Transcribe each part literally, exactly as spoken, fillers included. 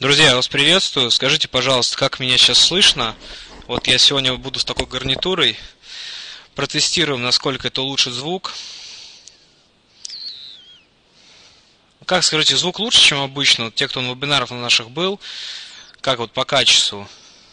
Друзья, я вас приветствую. Скажите, пожалуйста, как меня сейчас слышно? Вот я сегодня буду с такой гарнитурой. Протестируем, насколько это улучшит звук. Как, скажите, звук лучше, чем обычно? Вот те, кто на вебинарах на наших был, как вот по качеству?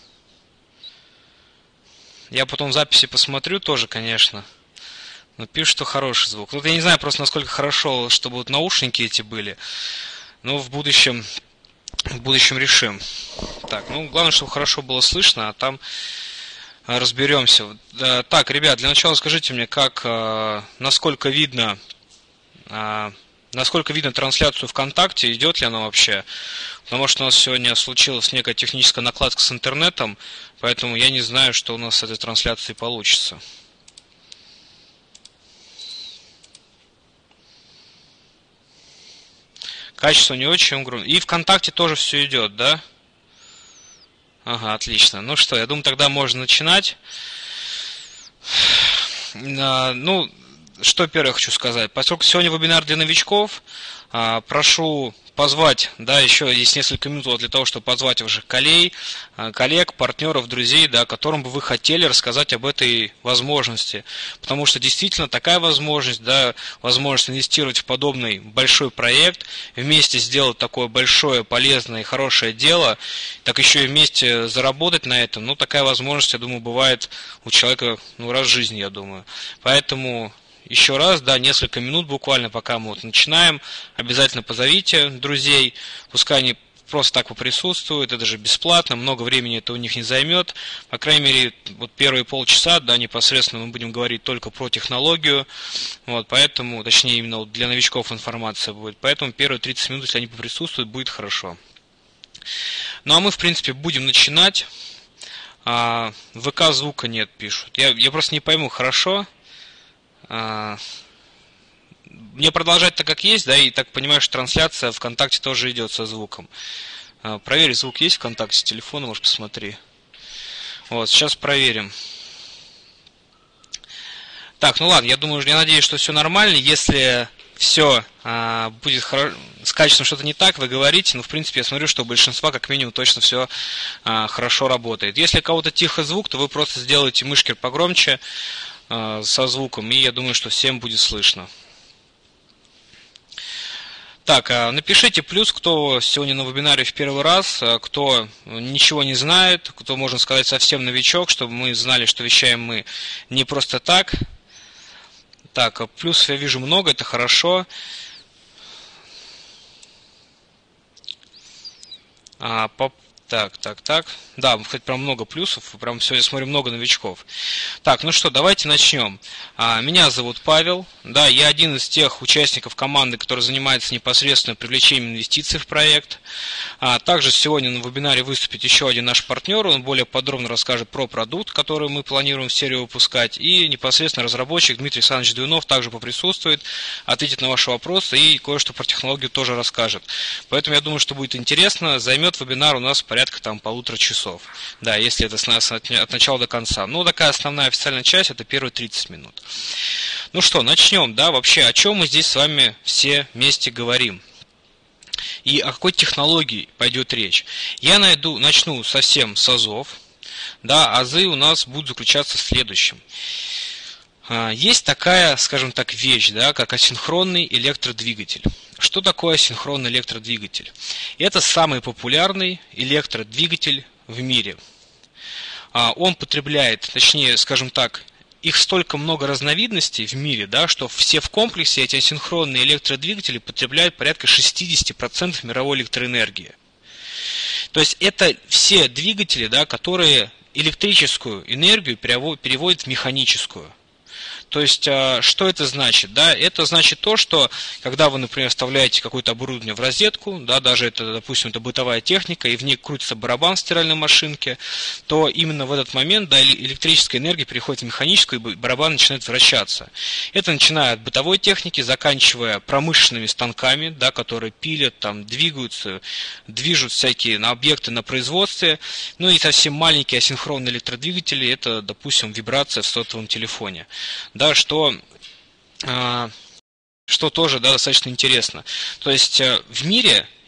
Я потом в записи посмотрю тоже, конечно. Но пишут, что хороший звук. Вот я не знаю просто, насколько хорошо, чтобы вот наушники эти были. Но в будущем, в будущем решим. Так, ну главное, чтобы хорошо было слышно, а там разберемся. Так, ребят, для начала скажите мне, как, насколько видно, насколько видно трансляцию ВКонтакте, идет ли она вообще? Потому что у нас сегодня случилась некая техническая накладка с интернетом, поэтому я не знаю, что у нас с этой трансляцией получится. Качество не очень громко. И ВКонтакте тоже все идет, да? Ага, отлично. Ну что, я думаю, тогда можно начинать. Ну, что первое хочу сказать. Поскольку сегодня вебинар для новичков, прошу позвать, да, еще есть несколько минут вот для того, чтобы позвать ваших коллег, коллег, партнеров, друзей, да, которым бы вы хотели рассказать об этой возможности. Потому что действительно такая возможность, да, возможность инвестировать в подобный большой проект, вместе сделать такое большое, полезное и хорошее дело, так еще и вместе заработать на этом, ну, такая возможность, я думаю, бывает у человека, ну, раз в жизни, я думаю. Поэтому еще раз, да, несколько минут буквально, пока мы вот начинаем, обязательно позовите друзей, пускай они просто так поприсутствуют, это же бесплатно, много времени это у них не займет, по крайней мере, вот первые полчаса, да, непосредственно мы будем говорить только про технологию, вот, поэтому, точнее, именно вот для новичков информация будет, поэтому первые тридцать минут, если они поприсутствуют, будет хорошо. Ну, а мы, в принципе, будем начинать. А, ВК звука нет, пишут, я, я просто не пойму, хорошо? Мне продолжать так, как есть, да, и так понимаю, что трансляция ВКонтакте тоже идет со звуком. Проверь, звук есть ВКонтакте с телефона, может, посмотри. Вот, сейчас проверим. Так, ну ладно, я думаю, я надеюсь, что все нормально. Если все а, будет хоро... с качеством что-то не так, вы говорите, но в принципе я смотрю, что у большинства как минимум точно все а, хорошо работает. Если у кого-то тихо звук, то вы просто сделаете мышкер погромче со звуком, и я думаю, что всем будет слышно. Так, напишите плюс, кто сегодня на вебинаре в первый раз, кто ничего не знает, кто, можно сказать, совсем новичок, чтобы мы знали, что вещаем мы не просто так. Так, плюсов я вижу много, это хорошо. А, по Так, так, так. Да, кстати, прям много плюсов. Прям сегодня смотрю много новичков. Так, ну что, давайте начнем. Меня зовут Павел. Да, я один из тех участников команды, который занимается непосредственно привлечением инвестиций в проект. Также сегодня на вебинаре выступит еще один наш партнер. Он более подробно расскажет про продукт, который мы планируем в серию выпускать. И непосредственно разработчик Дмитрий Александрович Дуюнов также поприсутствует, ответит на ваши вопросы и кое-что про технологию тоже расскажет. Поэтому я думаю, что будет интересно. Займет вебинар у нас порядка там полутора часов. Да, если это с нас от, от начала до конца. Ну, такая основная официальная часть, это первые тридцать минут. Ну что, начнем, да, вообще, о чем мы здесь с вами все вместе говорим. И о какой технологии пойдет речь. Я найду, начну совсем с азов. Да, азы у нас будут заключаться в следующем. Есть такая, скажем так, вещь, да, как асинхронный электродвигатель. Что такое асинхронный электродвигатель? Это самый популярный электродвигатель в мире. Он потребляет, точнее, скажем так, их столько много разновидностей в мире, да, что все в комплексе эти асинхронные электродвигатели потребляют порядка шестьдесят процентов мировой электроэнергии. То есть это все двигатели, да, которые электрическую энергию переводят в механическую. То есть, что это значит? Да, это значит то, что когда вы, например, вставляете какое-то оборудование в розетку, да, даже это, допустим, это бытовая техника, и в ней крутится барабан в стиральной машинке, то именно в этот момент, да, электрическая энергия переходит в механическую, и барабан начинает вращаться. Это начиная от бытовой техники, заканчивая промышленными станками, да, которые пилят, там, двигаются, движут всякие объекты на производстве. Ну и совсем маленькие асинхронные электродвигатели, это, допустим, вибрация в сотовом телефоне. Да, что, что тоже, да, достаточно интересно. То есть в мире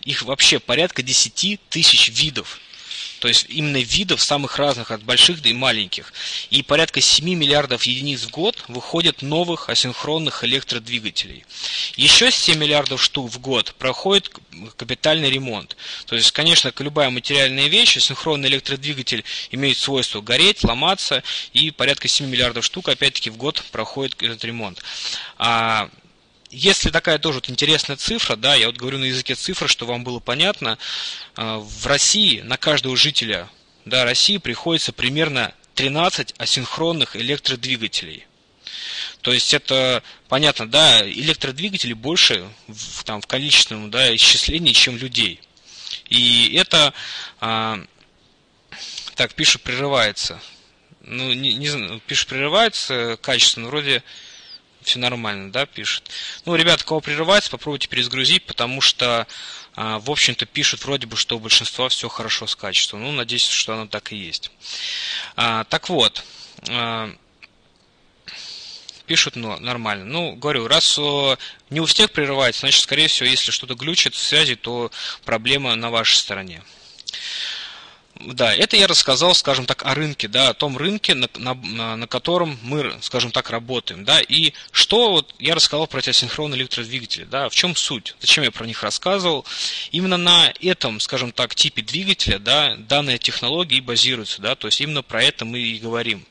их вообще порядка десять тысяч видов. То есть именно видов самых разных, от больших до и маленьких. И порядка семь миллиардов единиц в год выходят новых асинхронных электродвигателей. Еще семь миллиардов штук в год проходит капитальный ремонт. То есть, конечно, любая материальная вещь, асинхронный электродвигатель имеет свойство гореть, ломаться, и порядка семь миллиардов штук, опять-таки, в год проходит этот ремонт. А Если такая тоже вот интересная цифра, да, я вот говорю на языке цифр, что вам было понятно, в России на каждого жителя, да, России приходится примерно тринадцать асинхронных электродвигателей. То есть это понятно, да, электродвигателей больше в, там, в количественном, да, исчислении, чем людей. И это, а, так, пишет, прерывается. Ну, не, не знаю, пишет, прерывается качественно, вроде... Все нормально, да, пишет. Ну, ребята, кого прерывается, попробуйте перезагрузить, потому что, а, в общем-то, пишут вроде бы, что у большинства все хорошо с качеством. Ну, надеюсь, что оно так и есть. А, так вот, а, пишут, ну, нормально. Ну, говорю, раз о, не у всех прерывается, значит, скорее всего, если что-то глючит в связи, то проблема на вашей стороне. Да, это я рассказал, скажем так, о рынке, да, о том рынке, на, на, на котором мы, скажем так, работаем, да, и что вот я рассказал про эти асинхронные электродвигатели, да, в чем суть, зачем я про них рассказывал, именно на этом, скажем так, типе двигателя, да, данная технология и базируется, да, то есть именно про это мы и говорим.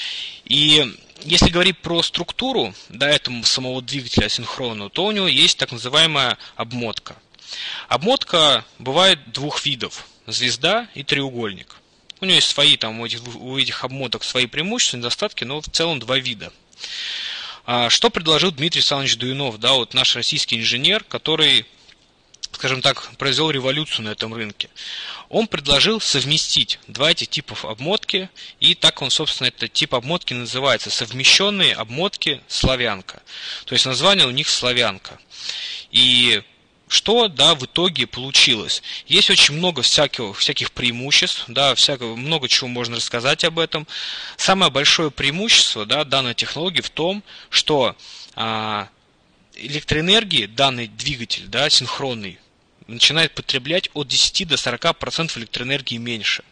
И если говорить про структуру, да, этого самого двигателя асинхронного, то у него есть так называемая обмотка. Обмотка бывает двух видов. Звезда и треугольник. У него есть свои, там, у этих, у этих обмоток свои преимущества, недостатки, но в целом два вида. Что предложил Дмитрий Александрович Дуинов, да, вот наш российский инженер, который, скажем так, произвел революцию на этом рынке? Он предложил совместить два этих типов обмотки, и так он, собственно, этот тип обмотки называется совмещенные обмотки славянка. То есть название у них славянка. И что, да, в итоге получилось? Есть очень много всяких, всяких преимуществ, да, всякого, много чего можно рассказать об этом. Самое большое преимущество, да, данной технологии в том, что а, электроэнергии данный двигатель, да, синхронный, начинает потреблять от десяти до сорока процентов электроэнергии меньше.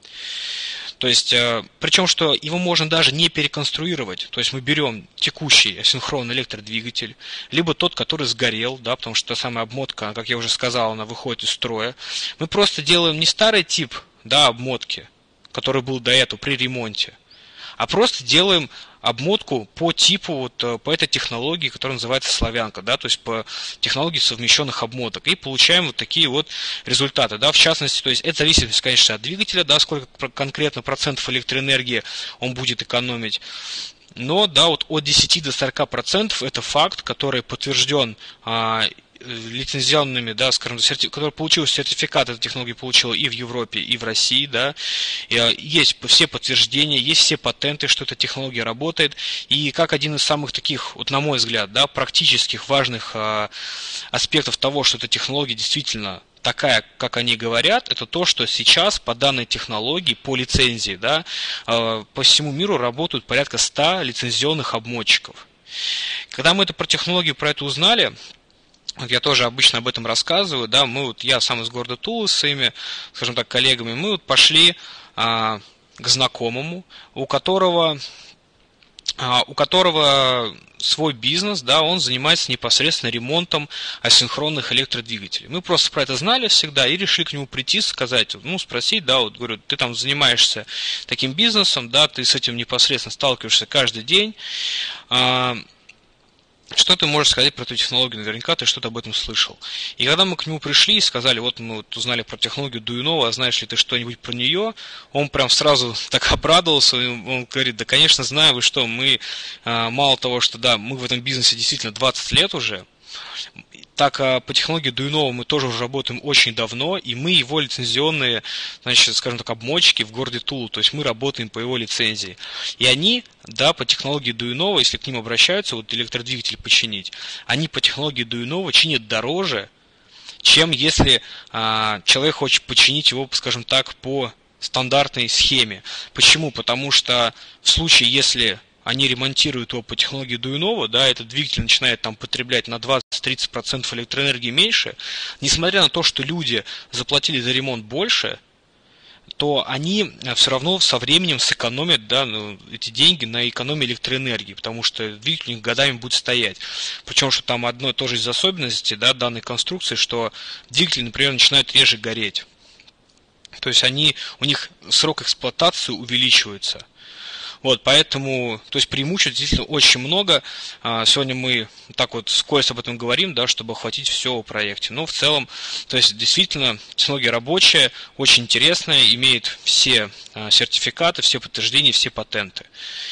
То есть, причем, что его можно даже не переконструировать. То есть мы берем текущий асинхронный электродвигатель, либо тот, который сгорел, да, потому что та самая обмотка, как я уже сказал, она выходит из строя. Мы просто делаем не старый тип, да, обмотки, который был до этого при ремонте, а просто делаем обмотку по типу, вот, по этой технологии, которая называется славянка, да, то есть по технологии совмещенных обмоток, и получаем вот такие вот результаты, да, в частности, то есть это зависит, конечно, от двигателя, да, сколько конкретно процентов электроэнергии он будет экономить, но, да, вот от десяти до сорока процентов это факт, который подтвержден а, лицензионными, да, скажем, сертиф... который получил сертификат этой технологии, получил и в Европе, и в России, да, и есть все подтверждения, есть все патенты, что эта технология работает, и как один из самых таких, вот на мой взгляд, да, практических важных а, аспектов того, что эта технология действительно такая, как они говорят, это то, что сейчас по данной технологии, по лицензии, да, а, по всему миру работают порядка ста лицензионных обмотчиков. Когда мы это про технологию, про это узнали, я тоже обычно об этом рассказываю, да, мы вот, я сам из города Тула с своими, скажем так, коллегами, мы вот пошли а, к знакомому, у которого, а, у которого свой бизнес, да, он занимается непосредственно ремонтом асинхронных электродвигателей. Мы просто про это знали всегда и решили к нему прийти, сказать, ну, спросить, да, вот, говорю, ты там занимаешься таким бизнесом, да, ты с этим непосредственно сталкиваешься каждый день, а, что ты можешь сказать про эту технологию? Наверняка ты что-то об этом слышал. И когда мы к нему пришли и сказали, вот мы вот узнали про технологию Дуинова, а знаешь ли ты что-нибудь про нее, он прям сразу так обрадовался, он говорит, да, конечно, знаю, вы что, мы мало того, что да, мы в этом бизнесе действительно двадцать лет уже, так по технологии Дуинова мы тоже уже работаем очень давно, и мы его лицензионные, значит, скажем так, обмотчики в городе Тула, то есть мы работаем по его лицензии. И они, да, по технологии Дуинова, если к ним обращаются, вот электродвигатель починить, они по технологии Дуинова чинят дороже, чем если а, человек хочет починить его, скажем так, по стандартной схеме. Почему? Потому что в случае, если они ремонтируют его по технологии Дуйнова, да, этот двигатель начинает там потреблять на двадцать-тридцать процентов электроэнергии меньше, несмотря на то, что люди заплатили за ремонт больше, то они все равно со временем сэкономят, да, ну, эти деньги на экономии электроэнергии, потому что двигатель у них годами будет стоять. Причем, что там одно и то же из особенностей, да, данной конструкции, что двигатели, например, начинают реже гореть. То есть они, у них срок эксплуатации увеличивается. Вот, поэтому, то есть преимуществ действительно очень много. Сегодня мы так вот вскользь об этом говорим, да, чтобы охватить все в проекте. Но в целом, то есть действительно технология рабочая, очень интересная, имеет все сертификаты, все подтверждения, все патенты.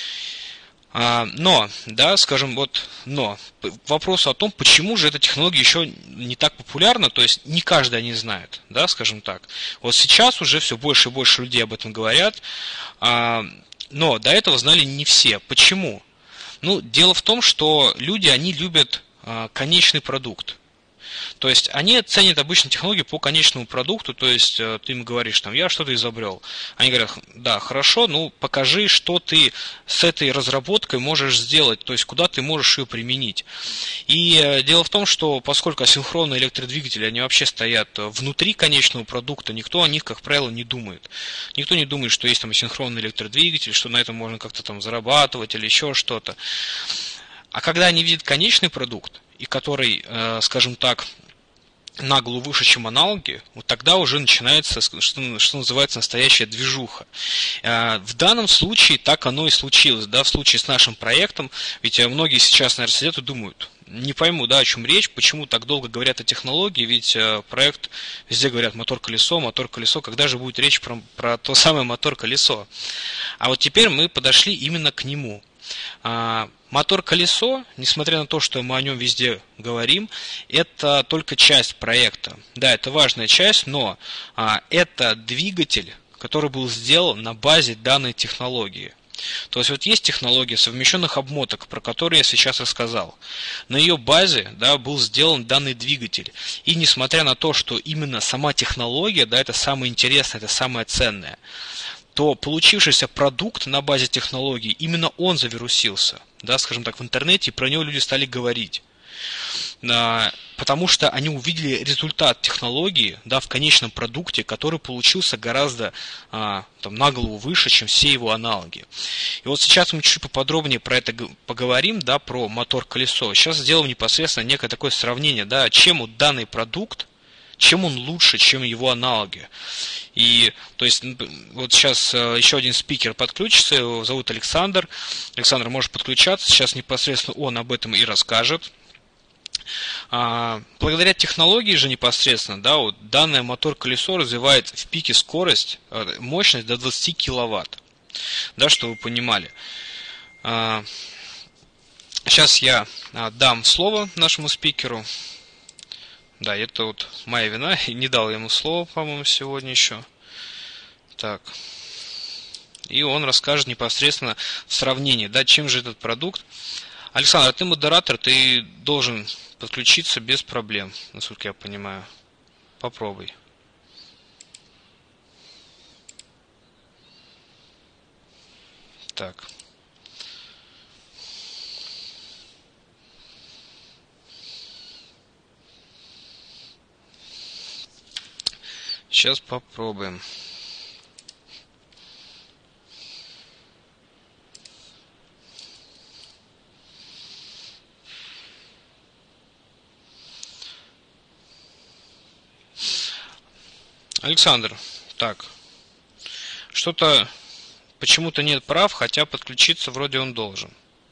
Но, да, скажем, вот, но, вопрос о том, почему же эта технология еще не так популярна, то есть не каждый о ней знает, да, скажем так. Вот сейчас уже все больше и больше людей об этом говорят, но до этого знали не все. Почему? Ну, дело в том, что люди, они любят конечный продукт. То есть они ценят обычно технологии по конечному продукту, то есть ты им говоришь, там, я что-то изобрел. Они говорят, да, хорошо, ну покажи, что ты с этой разработкой можешь сделать, то есть куда ты можешь ее применить. И дело в том, что поскольку асинхронные электродвигатели, они вообще стоят внутри конечного продукта, никто о них, как правило, не думает. Никто не думает, что есть там асинхронный электродвигатель, что на этом можно как-то там зарабатывать или еще что-то. А когда они видят конечный продукт, и который, скажем так, на голову выше, чем аналоги, вот тогда уже начинается, что, что называется, настоящая движуха. В данном случае так оно и случилось, да, в случае с нашим проектом, ведь многие сейчас, наверное, сидят и думают, не пойму, да, о чем речь, почему так долго говорят о технологии, ведь проект, везде говорят мотор-колесо, мотор-колесо, когда же будет речь про, про то самое мотор-колесо? А вот теперь мы подошли именно к нему. Мотор-колесо, несмотря на то, что мы о нем везде говорим, это только часть проекта. Да, это важная часть, но а, это двигатель, который был сделан на базе данной технологии. То есть вот есть технология совмещенных обмоток, про которую я сейчас рассказал. На ее базе, да, был сделан данный двигатель. И несмотря на то, что именно сама технология, да, это самое интересное, это самое ценное, то получившийся продукт на базе технологии, именно он завирусился, да, скажем так, в интернете, и про него люди стали говорить. Потому что они увидели результат технологии, да, в конечном продукте, который получился гораздо там, на голову выше, чем все его аналоги. И вот сейчас мы чуть поподробнее про это поговорим, да, про мотор-колесо. Сейчас сделаем непосредственно некое такое сравнение, да, чем вот данный продукт, чем он лучше, чем его аналоги. И, то есть, вот сейчас еще один спикер подключится, его зовут Александр. Александр может подключаться, сейчас непосредственно он об этом и расскажет. А, благодаря технологии же непосредственно, да, вот данное мотор-колесо развивает в пике скорость, мощность до двадцати киловатт. Да, чтобы вы понимали. А, сейчас я дам слово нашему спикеру. Да, это вот моя вина, и не дал ему слово, по-моему, сегодня еще. Так. И он расскажет непосредственно в сравнении, да, чем же этот продукт. Александр, ты модератор, ты должен подключиться без проблем, насколько я понимаю. Попробуй. Так. Сейчас попробуем. Александр, так, что-то почему-то нет прав, хотя подключиться вроде он должен.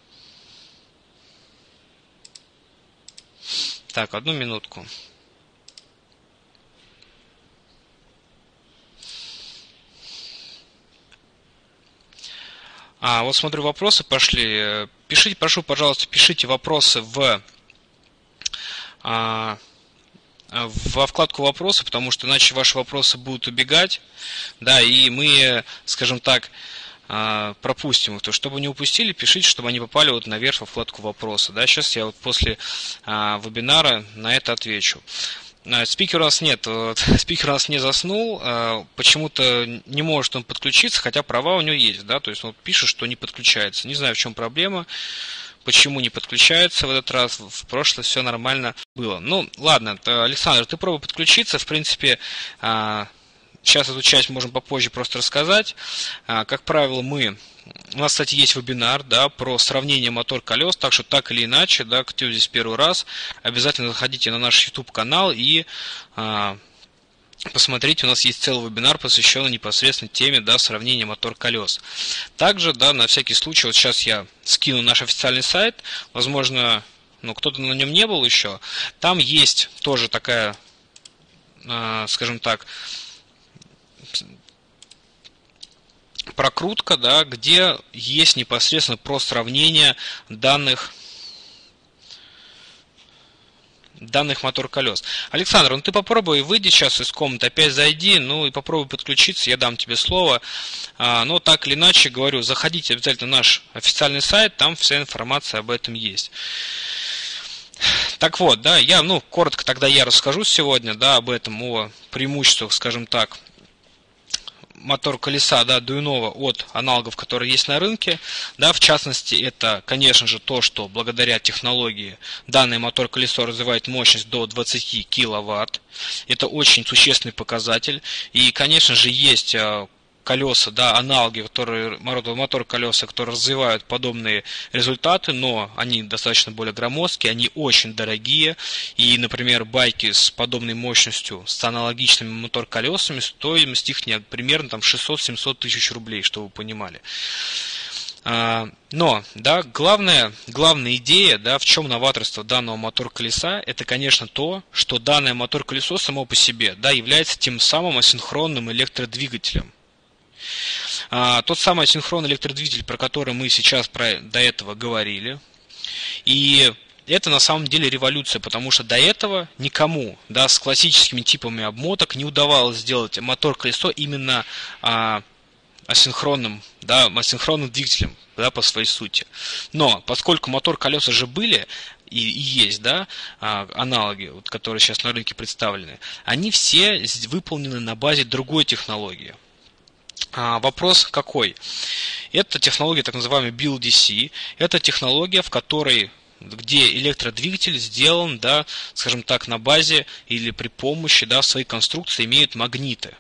Так, одну минутку. А, вот смотрю, вопросы пошли. Пишите, прошу, пожалуйста, пишите вопросы в, а, во вкладку «Вопросы», потому что иначе ваши вопросы будут убегать, да, и мы, скажем так, пропустим их. То, чтобы не упустили, пишите, чтобы они попали вот наверх во вкладку «Вопросы». Да, сейчас я вот после а, вебинара на это отвечу. А, Спикер у нас нет, вот, спикер у нас не заснул, а, почему-то не может он подключиться, хотя права у него есть, да, то есть он пишет, что не подключается. Не знаю, в чем проблема, почему не подключается в этот раз, в прошлое все нормально было. Ну, ладно, Александр, ты пробуй подключиться, в принципе, а, сейчас эту часть можем попозже просто рассказать. А, как правило, мы... У нас, кстати, есть вебинар, да, про сравнение мотор-колес, так что так или иначе, да, кто здесь первый раз, обязательно заходите на наш YouTube-канал и а, посмотрите, у нас есть целый вебинар, посвященный непосредственно теме, да, сравнения мотор-колес. Также, да, на всякий случай, вот сейчас я скину наш официальный сайт, возможно, ну, кто-то на нем не был еще, там есть тоже такая, а, скажем так, прокрутка, да, где есть непосредственно про сравнение данных данных мотор-колес. Александр, ну ты попробуй, выйди сейчас из комнаты, опять зайди, ну и попробуй подключиться, я дам тебе слово. А, но так или иначе, говорю, заходите обязательно на наш официальный сайт, там вся информация об этом есть. Так вот, да, я, ну, коротко тогда я расскажу сегодня, да, об этом, о преимуществах, скажем так, мотор колеса, да, дуйного от аналогов, которые есть на рынке, да, в частности, это, конечно же, то, что благодаря технологии данное мотор колесо развивает мощность до двадцати киловатт. Это очень существенный показатель. И, конечно же, есть колеса, да, аналоги, которые, мотор колеса, которые развивают подобные результаты, но они достаточно более громоздкие, они очень дорогие. И, например, байки с подобной мощностью, с аналогичными мотор колесами, стоимость их примерно там шестьсот-семьсот тысяч рублей, чтобы вы понимали. Но, да, главная, главная идея, да, в чем новаторство данного мотор-колеса, это, конечно, то, что данное мотор-колесо само по себе, да, является тем самым асинхронным электродвигателем. А, тот самый асинхронный электродвигатель, про который мы сейчас про, до этого говорили. И это на самом деле революция, потому что до этого никому, да, с классическими типами обмоток не удавалось сделать мотор-колесо именно а, асинхронным, да, асинхронным двигателем, да, по своей сути. Но поскольку мотор-колеса же были и, и есть, да, аналоги, вот, которые сейчас на рынке представлены, они все выполнены на базе другой технологии. А, вопрос какой? Это технология так называемая би эл ди си. Это технология, в которой, где электродвигатель сделан, да, скажем так, на базе или при помощи, да, своей конструкции имеют магниты.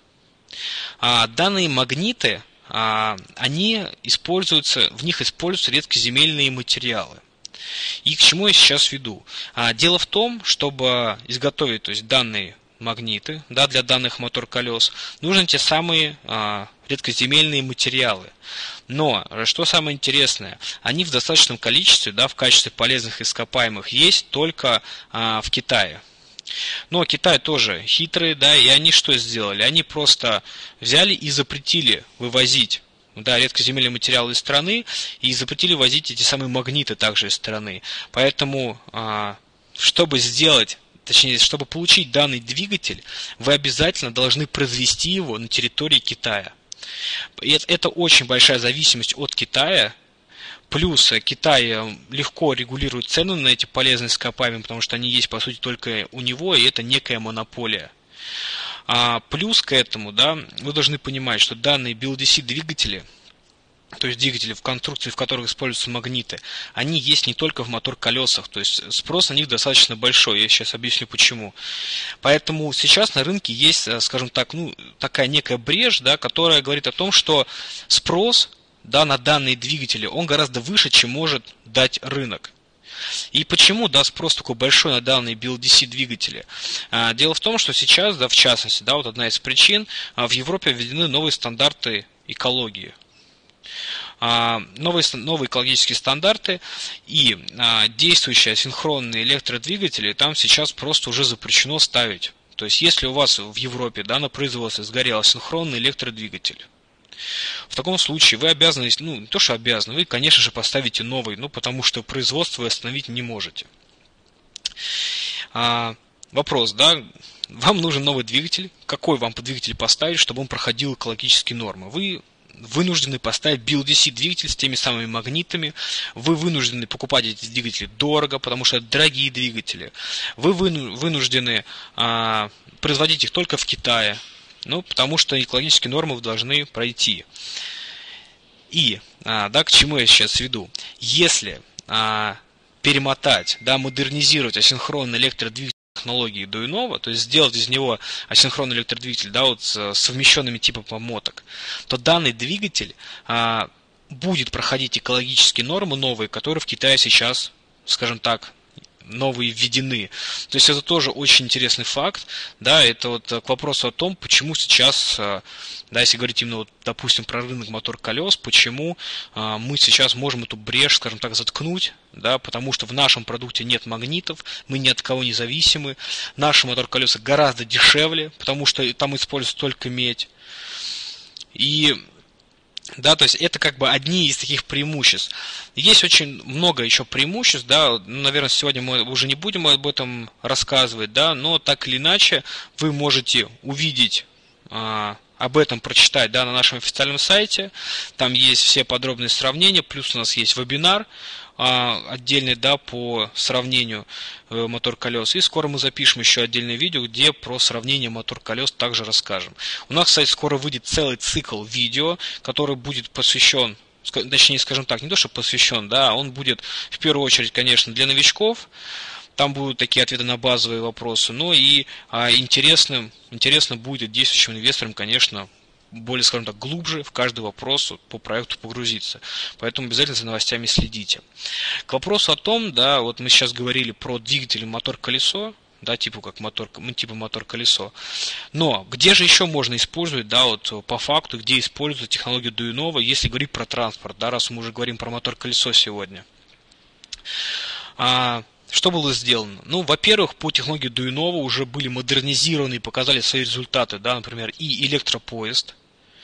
А, данные магниты, а, они используются, в них используются редкоземельные материалы. И к чему я сейчас веду? А, дело в том, чтобы изготовить, то есть, данные магниты, да, для данных мотор-колес, нужны те самые а, редкоземельные материалы. Но, что самое интересное, они в достаточном количестве, да, в качестве полезных ископаемых есть только а, в Китае. Но Китай тоже хитрый, да, и они что сделали? Они просто взяли и запретили вывозить, да, редкоземельные материалы из страны и запретили возить эти самые магниты также из страны. Поэтому, а, чтобы сделать Точнее, чтобы получить данный двигатель, вы обязательно должны произвести его на территории Китая. И это очень большая зависимость от Китая. Плюс Китай легко регулирует цены на эти полезные ископаемые, потому что они есть, по сути, только у него, и это некая монополия. А плюс к этому, да, вы должны понимать, что данные би эл ди си двигатели, то есть двигатели в конструкции, в которых используются магниты, они есть не только в мотор-колесах, то есть спрос на них достаточно большой, я сейчас объясню почему. Поэтому сейчас на рынке есть, скажем так, ну, такая некая брешь, да, которая говорит о том, что спрос, да, на данные двигатели, он гораздо выше, чем может дать рынок. И почему, да, спрос такой большой на данные би эл ди си двигатели? Дело в том, что сейчас, да, в частности, да, вот одна из причин, в Европе введены новые стандарты экологии. Новые, новые экологические стандарты и а, действующие асинхронные электродвигатели там сейчас просто уже запрещено ставить. То есть, если у вас в Европе, да, на производстве сгорел асинхронный электродвигатель, в таком случае вы обязаны, ну, не то что обязаны, вы, конечно же, поставите новый, ну, потому что производство вы остановить не можете. А, вопрос, да, вам нужен новый двигатель, какой вам двигатель поставить, чтобы он проходил экологические нормы? Вы вынуждены поставить би эл ди си-двигатель с теми самыми магнитами, вы вынуждены покупать эти двигатели дорого, потому что это дорогие двигатели, вы вынуждены а, производить их только в Китае, ну, потому что экологические нормы вы должны пройти. И, а, да, к чему я сейчас веду? Если а, перемотать, да, модернизировать асинхронный электродвигатель технологии Дуйнова, то есть сделать из него асинхронный электродвигатель, да, вот с совмещенными типами помоток, то данный двигатель а, будет проходить экологические нормы новые, которые в Китае сейчас, скажем так, новые введены. То есть это тоже очень интересный факт, да, это вот к вопросу о том, почему сейчас, да, если говорить именно, вот, допустим, про рынок мотор-колес, почему а, мы сейчас можем эту брешь, скажем так, заткнуть, да, потому что в нашем продукте нет магнитов, мы ни от кого не зависимы, наши мотор-колеса гораздо дешевле, потому что там используется только медь. И да, то есть это как бы одни из таких преимуществ. Есть очень много еще преимуществ, да, наверное, сегодня мы уже не будем об этом рассказывать, да, но так или иначе вы можете увидеть, а, об этом прочитать, да, на нашем официальном сайте, там есть все подробные сравнения, плюс у нас есть вебинар а, отдельный, да, по сравнению э, мотор-колес, и скоро мы запишем еще отдельное видео, где про сравнение мотор-колес также расскажем. У нас, кстати, скоро выйдет целый цикл видео, который будет посвящен, точнее, скажем так, не то, что посвящен, да, он будет в первую очередь, конечно, для новичков. Там будут такие ответы на базовые вопросы, но и а, интересным, интересно будет действующим инвесторам, конечно, более, скажем так, глубже в каждый вопрос по проекту погрузиться. Поэтому обязательно за новостями следите. К вопросу о том, да, вот мы сейчас говорили про двигатель мотор-колесо, да, типа как мотор, типа мотор-колесо. Но где же еще можно использовать, да, вот по факту, где используют технологию Дуйнова, если говорить про транспорт, да, раз мы уже говорим про мотор-колесо сегодня. А, Что было сделано? Ну, во-первых, по технологии Дуйнова уже были модернизированы и показали свои результаты, да, например, и электропоезд,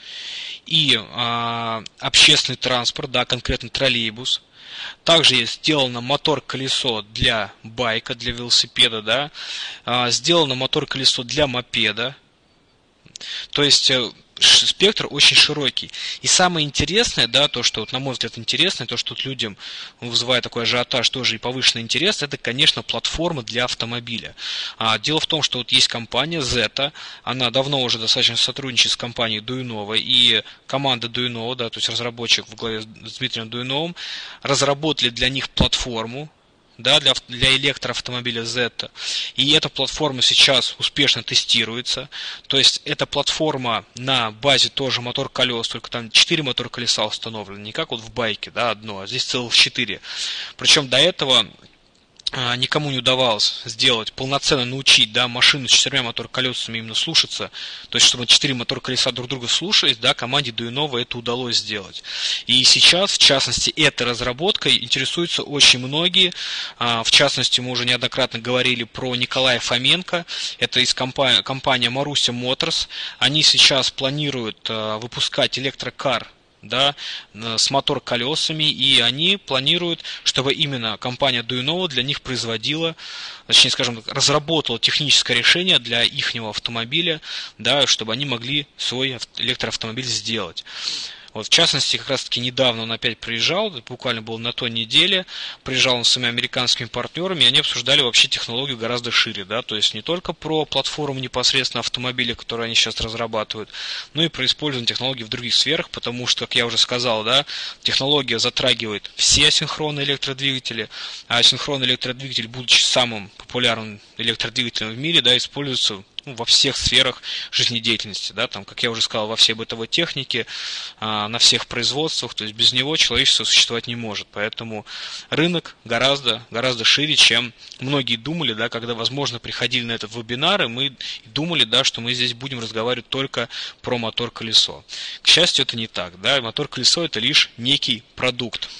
и а, общественный транспорт, да, конкретно троллейбус. Также сделано мотор-колесо для байка, для велосипеда, да, а, сделано мотор-колесо для мопеда. То есть спектр очень широкий. И самое интересное, да, то, что, вот, на мой взгляд, интересное, то, что тут людям вызывает такой ажиотаж, тоже и повышенный интерес, это, конечно, платформа для автомобиля. А, дело в том, что вот есть компания Zeta, она давно уже достаточно сотрудничает с компанией Дуйнова, и команда Дуйнова, да, то есть разработчик в главе с Дмитрием Дуйновым, разработали для них платформу, да, для, для электроавтомобиля Zeta. И эта платформа сейчас успешно тестируется. То есть эта платформа на базе тоже мотор-колес, только там четыре мотор-колеса установлены, не как вот в байке, да, одно, а здесь целых четыре. Причем до этого никому не удавалось сделать, полноценно научить, да, машину с четырьмя мотор-колесами именно слушаться, то есть чтобы четыре мотор-колеса друг друга слушались, да, команде Дуйнова это удалось сделать. И сейчас, в частности, этой разработкой интересуются очень многие, в частности, мы уже неоднократно говорили про Николая Фоменко, это из компании, компания Marussia Motors, они сейчас планируют выпускать электрокар, да, с мотор-колесами, и они планируют, чтобы именно компания Дуйнова для них производила, точнее, скажем, разработала техническое решение для ихнего автомобиля, да, чтобы они могли свой электроавтомобиль сделать. Вот, в частности, как раз таки недавно он опять приезжал, буквально был на той неделе, приезжал он с своими американскими партнерами, и они обсуждали вообще технологию гораздо шире, да, то есть не только про платформу непосредственно автомобиля, которую они сейчас разрабатывают, но и про использование технологий в других сферах, потому что, как я уже сказал, да, технология затрагивает все асинхронные электродвигатели, а асинхронный электродвигатель, будучи самым популярным электродвигателем в мире, да, используется во всех сферах жизнедеятельности, да, там, как я уже сказал, во всей бытовой технике, на всех производствах, то есть без него человечество существовать не может. Поэтому рынок гораздо, гораздо шире, чем многие думали, да, когда, возможно, приходили на этот вебинар, и мы думали, да, что мы здесь будем разговаривать только про мотор-колесо. К счастью, это не так, да, мотор-колесо это лишь некий продукт.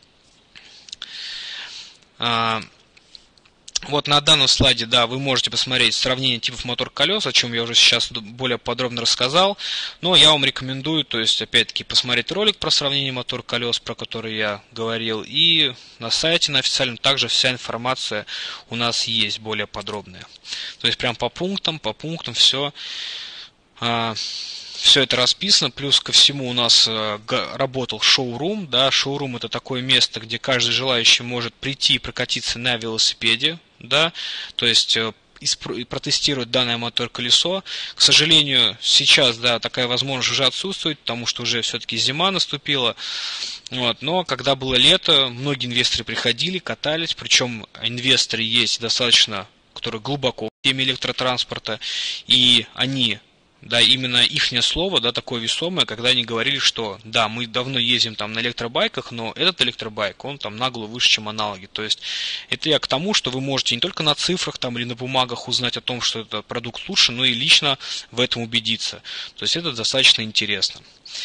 Вот на данном слайде, да, вы можете посмотреть сравнение типов мотор-колес, о чем я уже сейчас более подробно рассказал. Но я вам рекомендую, то есть, опять-таки, посмотреть ролик про сравнение мотор-колес, про который я говорил. И на сайте, на официальном, также вся информация у нас есть более подробная. То есть, прям по пунктам, по пунктам все, все это расписано, плюс ко всему у нас э, работал шоурум, да, шоурум это такое место, где каждый желающий может прийти и прокатиться на велосипеде, да, то есть э, протестировать данное мотор-колесо. К сожалению, сейчас, да, такая возможность уже отсутствует, потому что уже все-таки зима наступила. Вот. Но когда было лето, многие инвесторы приходили, катались, причем инвесторы есть достаточно, которые глубоко в теме электротранспорта, и они, да, именно ихнее слово, да, такое весомое, когда они говорили, что да, мы давно ездим там на электробайках, но этот электробайк, он там нагло выше, чем аналоги. То есть это я к тому, что вы можете не только на цифрах там или на бумагах узнать о том, что этот продукт лучше, но и лично в этом убедиться. То есть это достаточно интересно.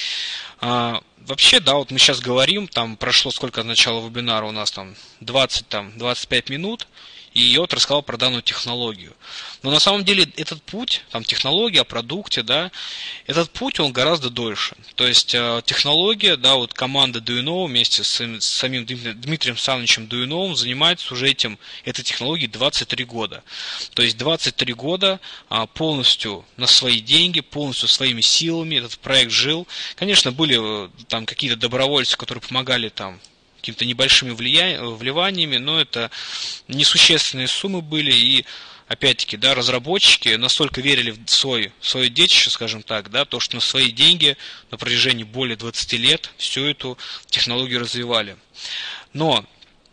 А, вообще, да, вот мы сейчас говорим, там прошло сколько от начала вебинара у нас там двадцать, там, двадцать пять минут, и Йод рассказал про данную технологию. Но на самом деле этот путь, там технология о продукте, да, этот путь он гораздо дольше. То есть э, технология, да, вот команда Дуинова вместе с, с самим Дмитрием Санычем Дуиновым занимается уже этим, этой технологией двадцать три года. То есть двадцать три года э, полностью на свои деньги, полностью своими силами этот проект жил. Конечно, были э, там какие-то добровольцы, которые помогали там какими-то небольшими влия... вливаниями, но это несущественные суммы были, и опять-таки, да, разработчики настолько верили в свой, в свое детище, скажем так, да, то, что на свои деньги на протяжении более двадцати лет всю эту технологию развивали. Но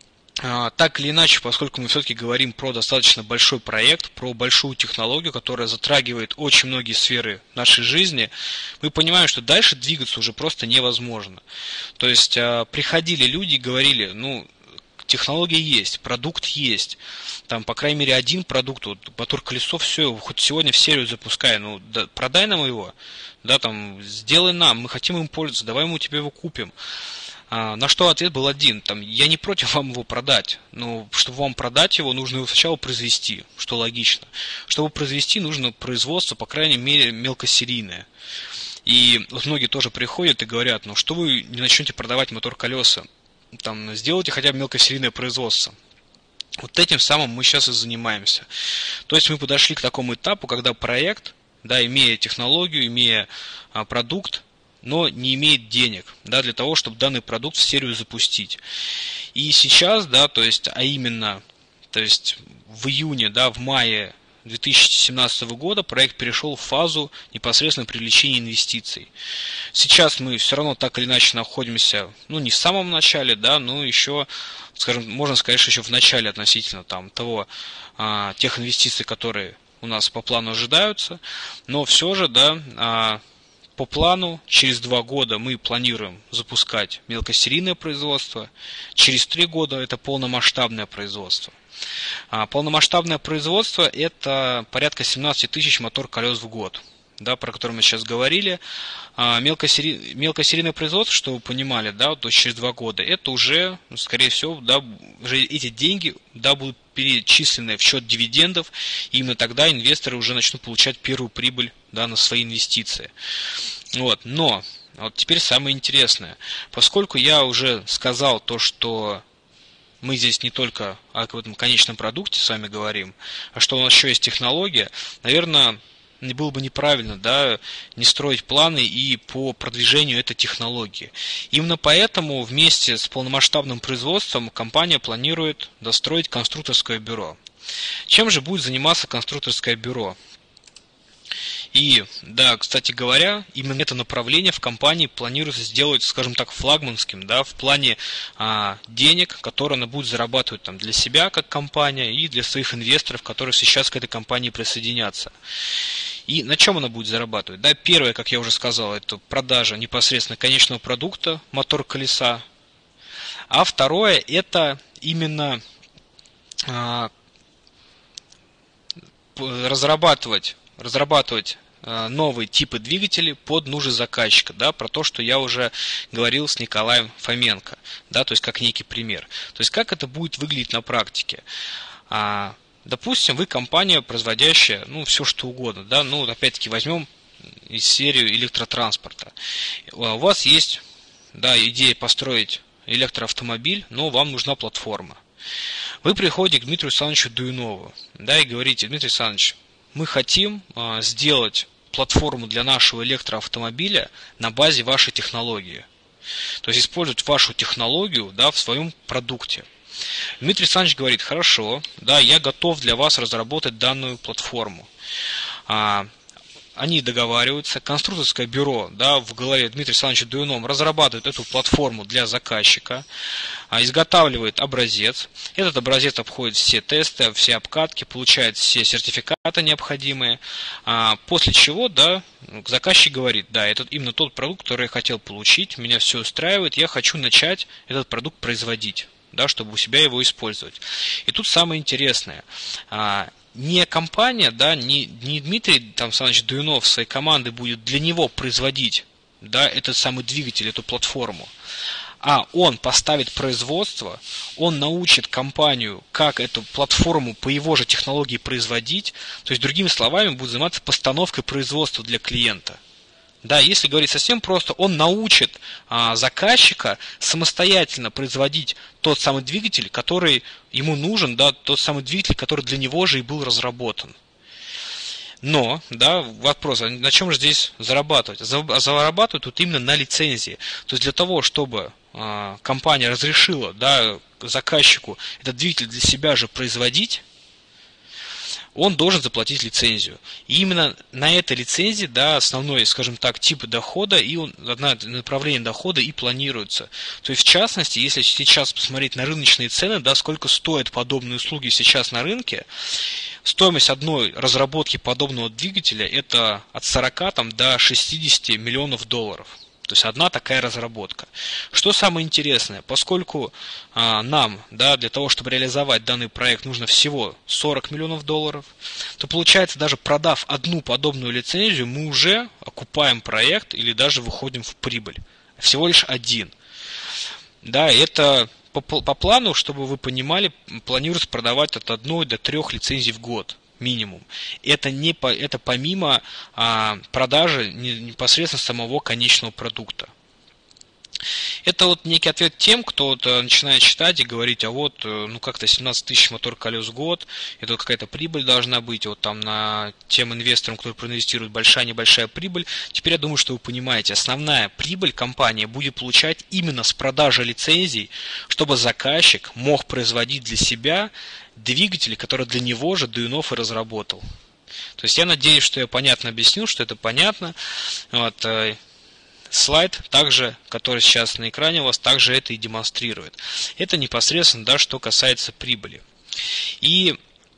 так или иначе, поскольку мы все-таки говорим про достаточно большой проект, про большую технологию, которая затрагивает очень многие сферы нашей жизни, мы понимаем, что дальше двигаться уже просто невозможно. То есть приходили люди и говорили, ну, технология есть, продукт есть, там, по крайней мере, один продукт, вот, мотор-колесо, все, хоть сегодня в серию запускай, ну, да, продай нам его, да, там, сделай нам, мы хотим им пользоваться, давай мы тебе его купим. На что ответ был один, там, я не против вам его продать, но чтобы вам продать его, нужно его сначала произвести, что логично. Чтобы произвести, нужно производство, по крайней мере, мелкосерийное. И вот многие тоже приходят и говорят, ну что вы не начнете продавать мотор-колеса, там, сделайте хотя бы мелкосерийное производство. Вот этим самым мы сейчас и занимаемся. То есть мы подошли к такому этапу, когда проект, да, имея технологию, имея а, продукт, но не имеет денег, да, для того, чтобы данный продукт в серию запустить. И сейчас, да, то есть, а именно, то есть в июне, да, в мае две тысячи семнадцатого года проект перешел в фазу непосредственно привлечения инвестиций. Сейчас мы все равно так или иначе находимся, ну, не в самом начале, да, но еще, скажем, можно сказать, что еще в начале относительно там того, а, тех инвестиций, которые у нас по плану ожидаются, но все же, да, а, по плану, через два года мы планируем запускать мелкосерийное производство, через три года это полномасштабное производство. А полномасштабное производство это порядка семнадцать тысяч мотор-колес в год, да, про которые мы сейчас говорили. А мелкосери... мелкосерийное производство, чтобы вы понимали, да, то через два года, это уже, скорее всего, да, уже эти деньги, да, будут перечислены в счет дивидендов, и именно тогда инвесторы уже начнут получать первую прибыль, да, на свои инвестиции. Вот. Но вот теперь самое интересное. Поскольку я уже сказал то, что мы здесь не только о каком-то конечном продукте с вами говорим, а что у нас еще есть технология, наверное, было бы неправильно, да, не строить планы и по продвижению этой технологии. Именно поэтому вместе с полномасштабным производством компания планирует достроить конструкторское бюро. Чем же будет заниматься конструкторское бюро? И, да, кстати говоря, именно это направление в компании планируется сделать, скажем так, флагманским, да, в плане а, денег, которые она будет зарабатывать там, для себя как компания и для своих инвесторов, которые сейчас к этой компании присоединятся. И на чем она будет зарабатывать? Да, первое, как я уже сказал, это продажа непосредственно конечного продукта, мотор-колеса. А второе, это именно а, разрабатывать разрабатывать э, новые типы двигателей под нужды заказчика, да, про то, что я уже говорил с Николаем Фоменко, да, то есть как некий пример. То есть как это будет выглядеть на практике. А, допустим, вы компания, производящая, ну, все что угодно, да, ну, опять-таки возьмем из серии электротранспорта. У вас есть, да, идея построить электроавтомобиль, но вам нужна платформа. Вы приходите к Дмитрию Александровичу Дуинову, да, и говорите: Дмитрий Александрович, мы хотим а, сделать платформу для нашего электроавтомобиля на базе вашей технологии. То есть использовать вашу технологию, да, в своем продукте. Дмитрий Александрович говорит: хорошо, да, я готов для вас разработать данную платформу. А, они договариваются, конструкторское бюро, да, в голове Дмитрия Александровича Дуюном разрабатывает эту платформу для заказчика, а, изготавливает образец. Этот образец обходит все тесты, все обкатки, получает все сертификаты необходимые, а, после чего, да, заказчик говорит: да, это именно тот продукт, который я хотел получить, меня все устраивает, я хочу начать этот продукт производить, да, чтобы у себя его использовать. И тут самое интересное. Не компания, да, не, не Дмитрий там, Александрович Дуюнов своей команды будет для него производить, да, этот самый двигатель, эту платформу, а он поставит производство, он научит компанию, как эту платформу по его же технологии производить, то есть, другими словами, будет заниматься постановкой производства для клиента. Да, если говорить совсем просто, он научит а, заказчика самостоятельно производить тот самый двигатель, который ему нужен, да, тот самый двигатель, который для него же и был разработан. Но, да, вопрос, а на чем же здесь зарабатывать? Зарабатывают тут именно на лицензии. То есть для того, чтобы а, компания разрешила, да, заказчику этот двигатель для себя же производить, он должен заплатить лицензию. И именно на этой лицензии, да, основной, скажем так, тип дохода и он, одно направление дохода и планируется. То есть, в частности, если сейчас посмотреть на рыночные цены, да, сколько стоят подобные услуги сейчас на рынке, стоимость одной разработки подобного двигателя это от сорока там, до шестидесяти миллионов долларов. То есть одна такая разработка. Что самое интересное, поскольку а, нам, да, для того, чтобы реализовать данный проект, нужно всего сорок миллионов долларов, то получается, даже продав одну подобную лицензию, мы уже окупаем проект или даже выходим в прибыль. Всего лишь один. Да, это по, по плану, чтобы вы понимали, планируется продавать от одной до трех лицензий в год. Минимум. Это, не по, это помимо а, продажи непосредственно самого конечного продукта. Это вот некий ответ тем, кто вот начинает читать и говорить: а вот, ну как-то семнадцать тысяч мотор колес в год, это вот какая-то прибыль должна быть, вот там на тем инвесторам, которые проинвестируют, большая-небольшая прибыль. Теперь я думаю, что вы понимаете, основная прибыль компания будет получать именно с продажи лицензий, чтобы заказчик мог производить для себя двигатели, которые для него же Дуюнов и разработал. То есть я надеюсь, что я понятно объяснил, что это понятно. Вот, слайд, также, который сейчас на экране у вас, также это и демонстрирует. Это непосредственно, да, что касается прибыли. И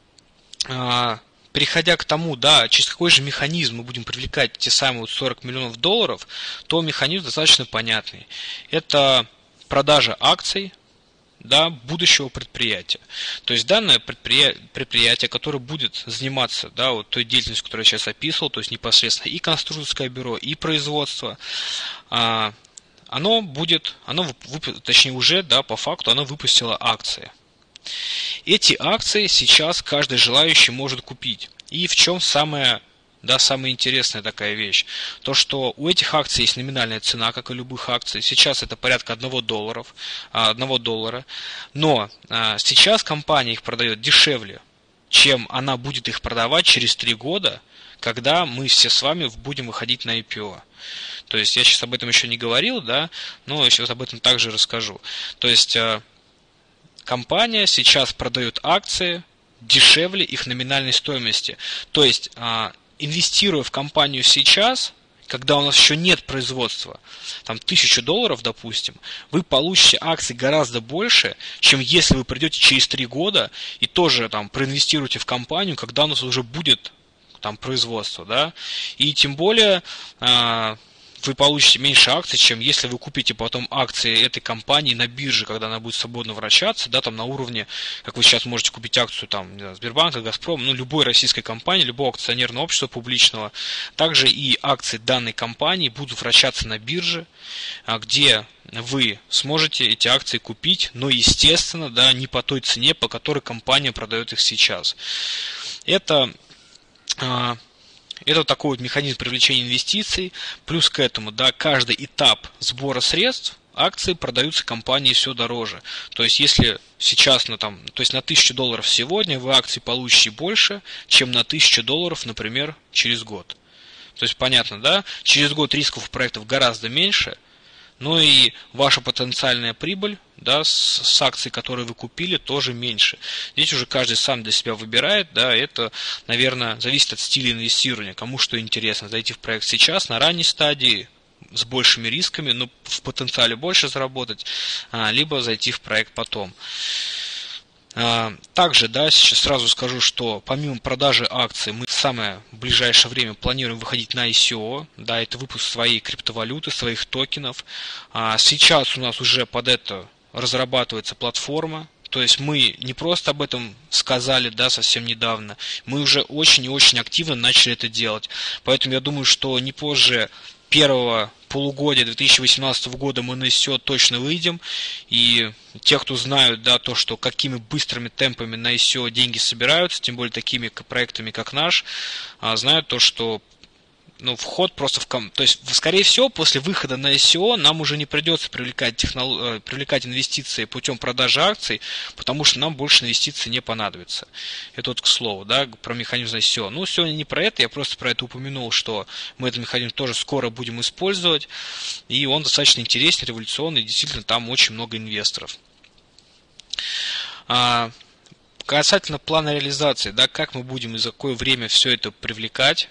а, переходя к тому, да, через какой же механизм мы будем привлекать те самые вот сорок миллионов долларов, то механизм достаточно понятный. Это продажа акций, да, будущего предприятия. То есть данное предприятие, предприятие, которое будет заниматься, да, вот той деятельностью, которую я сейчас описывал, то есть непосредственно и конструкторское бюро, и производство, а, оно будет, оно, точнее уже, да, по факту, оно выпустило акции. Эти акции сейчас каждый желающий может купить. И в чем самое, да, самая интересная такая вещь, то что у этих акций есть номинальная цена, как и любых акций. Сейчас это порядка одного доллара, одного доллара. Но а, сейчас компания их продает дешевле, чем она будет их продавать через три года, когда мы все с вами будем выходить на ай пи о. То есть я сейчас об этом еще не говорил, да, но сейчас об этом также расскажу. То есть а, компания сейчас продает акции дешевле их номинальной стоимости. То есть а, инвестируя в компанию сейчас, когда у нас еще нет производства, там тысячу долларов, допустим, вы получите акций гораздо больше, чем если вы придете через три года и тоже там проинвестируете в компанию, когда у нас уже будет там производство, да, и тем более э, вы получите меньше акций, чем если вы купите потом акции этой компании на бирже, когда она будет свободно вращаться, да, там на уровне, как вы сейчас можете купить акцию там Сбербанка, Газпром, ну, любой российской компании, любого акционерного общества публичного. Также и акции данной компании будут вращаться на бирже, где вы сможете эти акции купить, но, естественно, да, не по той цене, по которой компания продает их сейчас. Это... Это такой вот механизм привлечения инвестиций. Плюс к этому, да, каждый этап сбора средств, акции продаются компании все дороже. То есть, если сейчас на, там, то есть на тысячу долларов сегодня вы акции получите больше, чем на тысячу долларов, например, через год. То есть, понятно, да, через год рисков у проектов гораздо меньше, но и ваша потенциальная прибыль, да, с, с акций, которые вы купили, тоже меньше. Здесь уже каждый сам для себя выбирает, да, это, наверное, зависит от стиля инвестирования, кому что интересно, зайти в проект сейчас, на ранней стадии, с большими рисками, но в потенциале больше заработать, либо зайти в проект потом. Также, да, сейчас сразу скажу, что помимо продажи акций, мы в самое ближайшее время планируем выходить на ай си о, да, это выпуск своей криптовалюты, своих токенов. Сейчас у нас уже под это разрабатывается платформа, то есть мы не просто об этом сказали, да, совсем недавно, мы уже очень и очень активно начали это делать. Поэтому я думаю, что не позже первого полугодия две тысячи восемнадцатого года мы на ай си о точно выйдем. И те, кто знают, да, то, что какими быстрыми темпами на ай си о деньги собираются, тем более такими проектами, как наш, знают то, что ну, вход просто в ком... То есть, скорее всего, после выхода на ай си о нам уже не придется привлекать, технол... привлекать инвестиции путем продажи акций, потому что нам больше инвестиций не понадобится. Это вот к слову, да, про механизм ай си о. Ну, сегодня не про это, я просто про это упомянул, что мы этот механизм тоже скоро будем использовать, и он достаточно интересный, революционный, действительно, там очень много инвесторов. А... Касательно плана реализации, да, как мы будем и за какое время все это привлекать,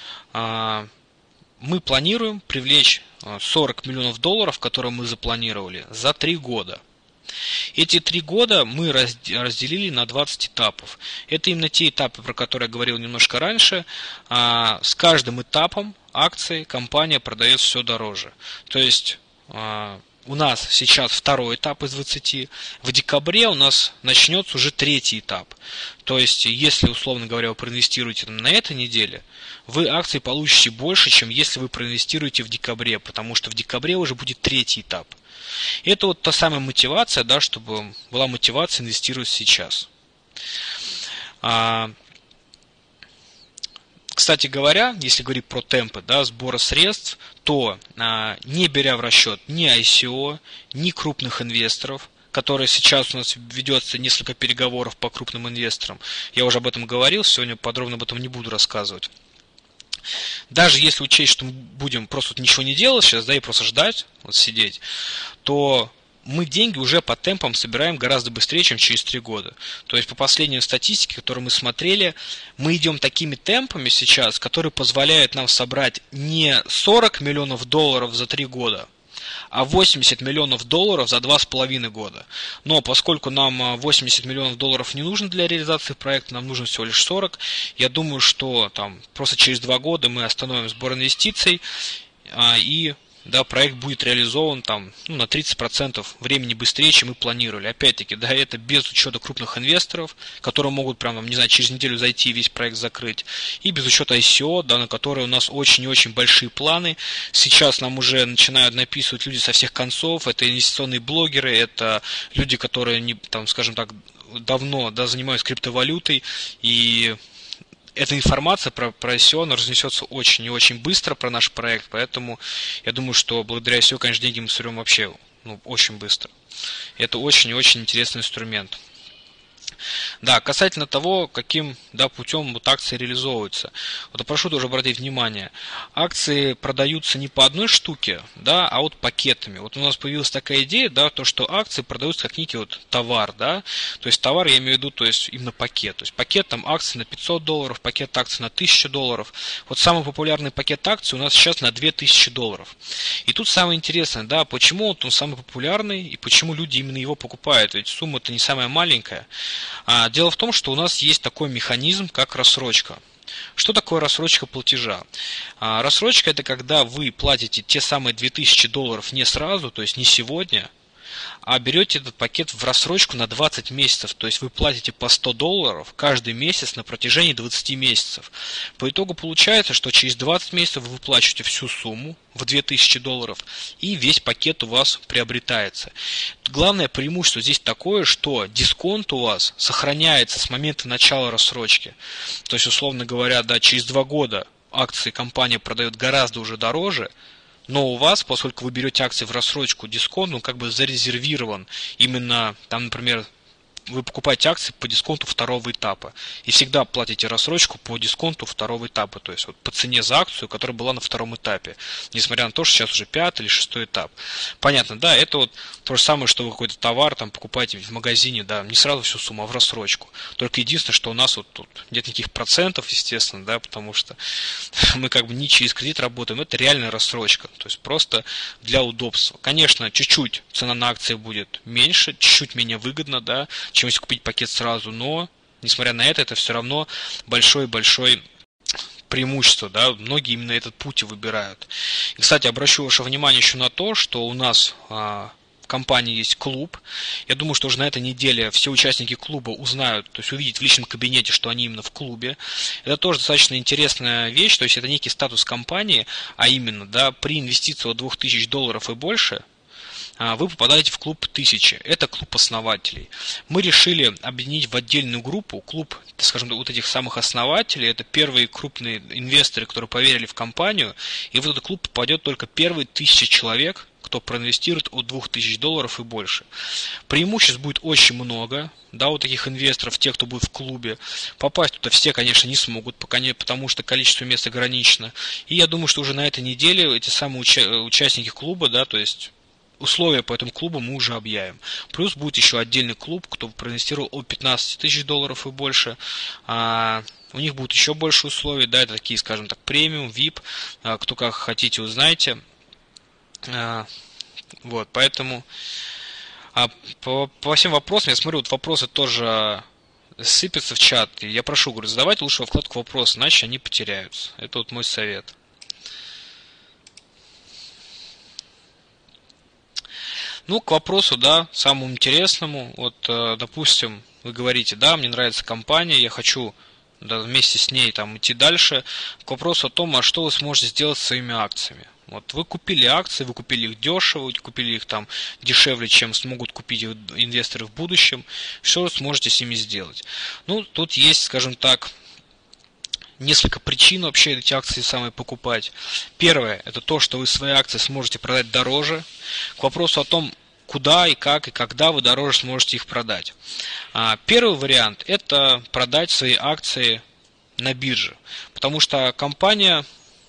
мы планируем привлечь сорок миллионов долларов, которые мы запланировали, за три года. Эти три года мы разделили на двадцать этапов. Это именно те этапы, про которые я говорил немножко раньше. С каждым этапом акции компания продает все дороже. То есть у нас сейчас второй этап из двадцати. В декабре у нас начнется уже третий этап. То есть, если, условно говоря, вы проинвестируете на этой неделе, вы акции получите больше, чем если вы проинвестируете в декабре, потому что в декабре уже будет третий этап. Это вот та самая мотивация, да, чтобы была мотивация инвестировать сейчас. Кстати говоря, если говорить про темпы, да, сбора средств, то а, не беря в расчет ни ай си о, ни крупных инвесторов, которые сейчас у нас ведется несколько переговоров по крупным инвесторам, я уже об этом говорил, сегодня подробно об этом не буду рассказывать. Даже если учесть, что мы будем просто ничего не делать сейчас, да, и просто ждать, вот сидеть, то мы деньги уже по темпам собираем гораздо быстрее, чем через три года. То есть по последней статистике, которую мы смотрели, мы идем такими темпами сейчас, которые позволяют нам собрать не сорок миллионов долларов за три года, а восемьдесят миллионов долларов за два с половиной года. Но поскольку нам восемьдесят миллионов долларов не нужно для реализации проекта, нам нужно всего лишь сорок, я думаю, что там просто через два года мы остановим сбор инвестиций и... Да, проект будет реализован там, ну, на тридцать процентов времени быстрее, чем мы планировали. Опять-таки, да, это без учета крупных инвесторов, которые могут прям, не знаю, через неделю зайти и весь проект закрыть. И без учета ай си о, да, на которые у нас очень и очень большие планы. Сейчас нам уже начинают написывать люди со всех концов. Это инвестиционные блогеры, это люди, которые, не, там, скажем так, давно, да, занимаются криптовалютой. И эта информация про, про ай си о разнесется очень и очень быстро про наш проект, поэтому я думаю, что благодаря ай си о, конечно, деньги мы соберем вообще, ну, очень быстро. Это очень и очень интересный инструмент. Да, касательно того, каким, да, путем вот акции реализовываются. Вот прошу тоже обратить внимание, акции продаются не по одной штуке, да, а вот пакетами. Вот у нас появилась такая идея, да, то, что акции продаются как некий вот товар, да, то есть товар, я имею в виду, то есть именно пакет. То есть пакет там акций на пятьсот долларов, пакет акций на тысячу долларов. Вот самый популярный пакет акций у нас сейчас на две тысячи долларов. И тут самое интересное, да, почему вот он самый популярный и почему люди именно его покупают, ведь сумма-то не самая маленькая. Дело в том, что у нас есть такой механизм, как рассрочка. Что такое рассрочка платежа? Рассрочка – это когда вы платите те самые две тысячи долларов не сразу, то есть не сегодня, а берете этот пакет в рассрочку на двадцать месяцев, то есть вы платите по сто долларов каждый месяц на протяжении двадцати месяцев. По итогу получается, что через двадцать месяцев вы выплачиваете всю сумму в две тысячи долларов, и весь пакет у вас приобретается. Главное преимущество здесь такое, что дисконт у вас сохраняется с момента начала рассрочки. То есть, условно говоря, да, через два года акции компания продает гораздо уже дороже, но у вас, поскольку вы берете акции в рассрочку, дисконт, он как бы зарезервирован именно, там, например, вы покупаете акции по дисконту второго этапа. И всегда платите рассрочку по дисконту второго этапа. То есть вот по цене за акцию, которая была на втором этапе. Несмотря на то, что сейчас уже пятый или шестой этап. Понятно, да, это вот то же самое, что вы какой-то товар там покупаете в магазине, да, не сразу всю сумму, а в рассрочку. Только единственное, что у нас вот тут нет никаких процентов, естественно, да, потому что мы как бы не через кредит работаем, это реальная рассрочка. То есть просто для удобства. Конечно, чуть-чуть цена на акции будет меньше, чуть-чуть менее выгодно, да, чем если купить пакет сразу, но, несмотря на это, это все равно большой-большой преимущество, да, многие именно этот путь и выбирают. И, кстати, обращу ваше внимание еще на то, что у нас а, в компании есть клуб. Я думаю, что уже на этой неделе все участники клуба узнают, то есть увидят в личном кабинете, что они именно в клубе. Это тоже достаточно интересная вещь, то есть это некий статус компании, а именно, да, при инвестиции от двух тысяч долларов и больше, вы попадаете в клуб тысячи. Это клуб основателей. Мы решили объединить в отдельную группу клуб, скажем, вот этих самых основателей. Это первые крупные инвесторы, которые поверили в компанию. И в этот клуб попадет только первые тысячи человек, кто проинвестирует от двух тысяч долларов и больше. Преимуществ будет очень много. Да, у таких инвесторов, тех, кто будет в клубе. Попасть туда все, конечно, не смогут, пока не, потому что количество мест ограничено. И я думаю, что уже на этой неделе эти самые уча- участники клуба, да, то есть условия по этому клубу мы уже объявим. Плюс будет еще отдельный клуб, кто проинвестировал от пятнадцати тысяч долларов и больше. А, у них будут еще больше условий. Да, это такие, скажем так, премиум, ви ай пи. А, кто как хотите, узнаете. А, вот, поэтому а, по, по всем вопросам, я смотрю, вот вопросы тоже сыпятся в чат. И я прошу, говорю, задавайте лучше во вкладку вопросы, иначе они потеряются. Это вот мой совет. Ну, к вопросу, да, самому интересному. Вот, допустим, вы говорите, да, мне нравится компания, я хочу, да, вместе с ней там идти дальше. К вопросу о том, а что вы сможете сделать с своими акциями. Вот вы купили акции, вы купили их дешево, вы купили их там дешевле, чем смогут купить инвесторы в будущем. Что вы сможете с ними сделать? Ну, тут есть, скажем так, несколько причин вообще эти акции самые покупать. Первое, это то, что вы свои акции сможете продать дороже. К вопросу о том, куда и как и когда вы дороже сможете их продать. Первый вариант – это продать свои акции на бирже. Потому что компания...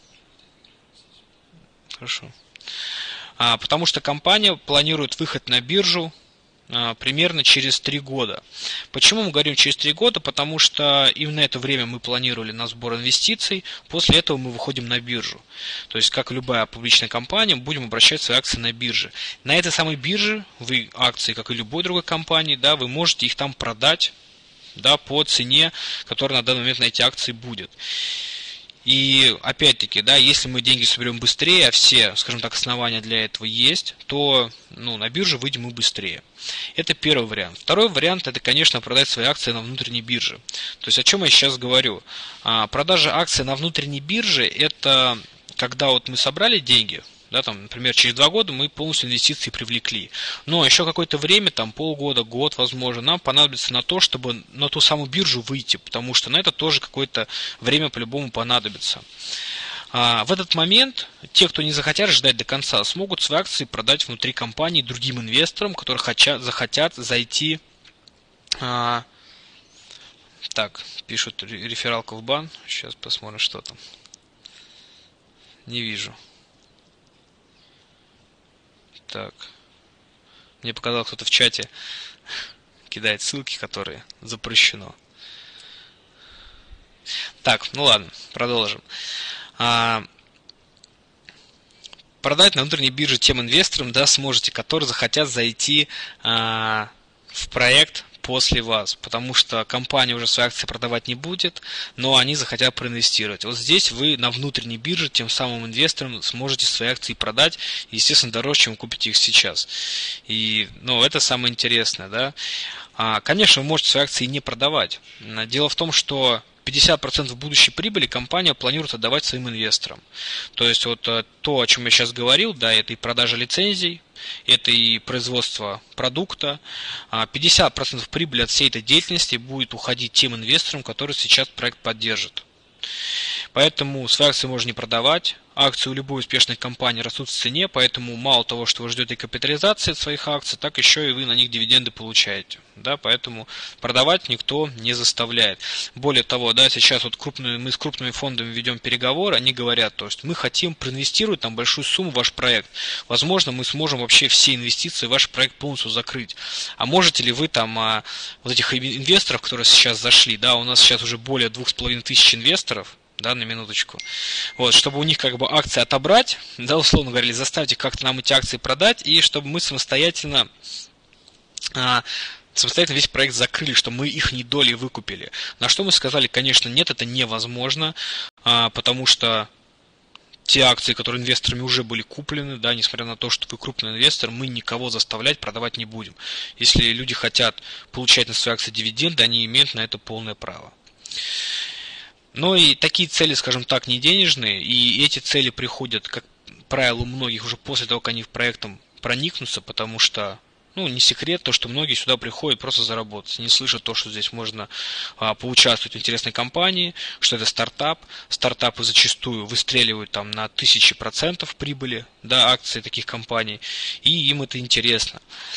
Хорошо. Потому что компания планирует выход на биржу примерно через три года. Почему мы говорим через три года? Потому что именно это время мы планировали на сбор инвестиций, после этого мы выходим на биржу. То есть, как любая публичная компания, будем обращать свои акции на бирже. На этой самой бирже вы акции, как и любой другой компании, да, вы можете их там продать, да, по цене, которая на данный момент на эти акции будет. И опять-таки, да, если мы деньги соберем быстрее, а все, скажем так, основания для этого есть, то, ну, на биржу выйдем мы быстрее. Это первый вариант. Второй вариант – это, конечно, продать свои акции на внутренней бирже. То есть, о чем я сейчас говорю? А, продажа акций на внутренней бирже – это когда вот мы собрали деньги, да, там, например, через два года мы полностью инвестиции привлекли. Но еще какое-то время, там полгода, год, возможно, нам понадобится на то, чтобы на ту самую биржу выйти, потому что на это тоже какое-то время по-любому понадобится. А в этот момент те, кто не захотят ждать до конца, смогут свои акции продать внутри компании другим инвесторам, которые хотят, захотят зайти. А, так, пишут рефералку в бан. Сейчас посмотрим, что там. Не вижу. Так, мне показалось, кто-то в чате кидает ссылки, которые запрещено. Так, ну ладно, продолжим. А, продать на внутренней бирже тем инвесторам, да, сможете, которые захотят зайти а, в проект после вас, потому что компания уже свои акции продавать не будет, но они захотят проинвестировать. Вот здесь вы на внутренней бирже тем самым инвесторам сможете свои акции продать, естественно, дороже, чем вы купите их сейчас. И, ну, это самое интересное, да. А, конечно, вы можете свои акции не продавать. Дело в том, что пятьдесят процентов будущей прибыли компания планирует отдавать своим инвесторам. То есть вот то, о чем я сейчас говорил, да, это и продажа лицензий, это и производство продукта. пятьдесят процентов прибыли от всей этой деятельности будет уходить тем инвесторам, которые сейчас проект поддержат. Поэтому свои акции можно не продавать, акции у любой успешной компании растут в цене, поэтому мало того, что вы ждете капитализации своих акций, так еще и вы на них дивиденды получаете. Да, поэтому продавать никто не заставляет. Более того, да, сейчас вот крупные, мы с крупными фондами ведем переговоры, они говорят, то есть мы хотим проинвестировать там большую сумму в ваш проект. Возможно, мы сможем вообще все инвестиции в ваш проект полностью закрыть. А можете ли вы там а, вот этих инвесторов, которые сейчас зашли, да, у нас сейчас уже более двух с половиной тысяч инвесторов, да, на минуточку. Вот, чтобы у них как бы акции отобрать, да, условно говоря, заставить их как-то нам эти акции продать, и чтобы мы самостоятельно, а, самостоятельно весь проект закрыли, что мы их не доли выкупили. На что мы сказали, конечно, нет, это невозможно, а, потому что те акции, которые инвесторами уже были куплены, да, несмотря на то, что вы крупный инвестор, мы никого заставлять продавать не будем. Если люди хотят получать на свои акции дивиденды, они имеют на это полное право. Но и такие цели, скажем так, не денежные, и эти цели приходят, как правило, у многих уже после того, как они в проектом проникнутся, потому что, ну, не секрет, то, что многие сюда приходят просто заработать, не слышат то, что здесь можно а, поучаствовать в интересной компании, что это стартап. Стартапы зачастую выстреливают там на тысячи процентов прибыли, да, акции таких компаний, и им это интересно.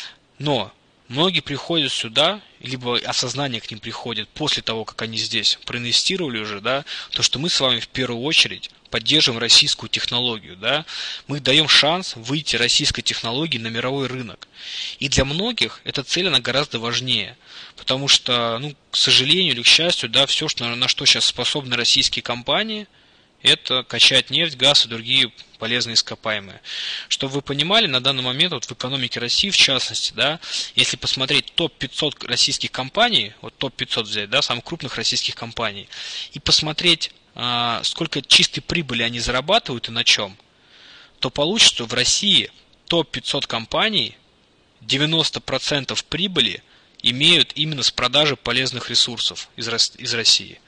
Но многие приходят сюда, либо осознание к ним приходит после того, как они здесь проинвестировали уже, да, то, что мы с вами в первую очередь поддерживаем российскую технологию, да, мы даем шанс выйти российской технологии на мировой рынок. И для многих эта цель, она гораздо важнее, потому что, ну, к сожалению или к счастью, да, все, что, на что сейчас способны российские компании, это качать нефть, газ и другие полезные ископаемые. Чтобы вы понимали, на данный момент вот в экономике России, в частности, да, если посмотреть топ пятьсот российских компаний, вот топ пятьсот взять, да, самых крупных российских компаний, и посмотреть, а, сколько чистой прибыли они зарабатывают и на чем, то получится, что в России топ пятьсот компаний девяносто процентов прибыли имеют именно с продажи полезных ресурсов из, из России.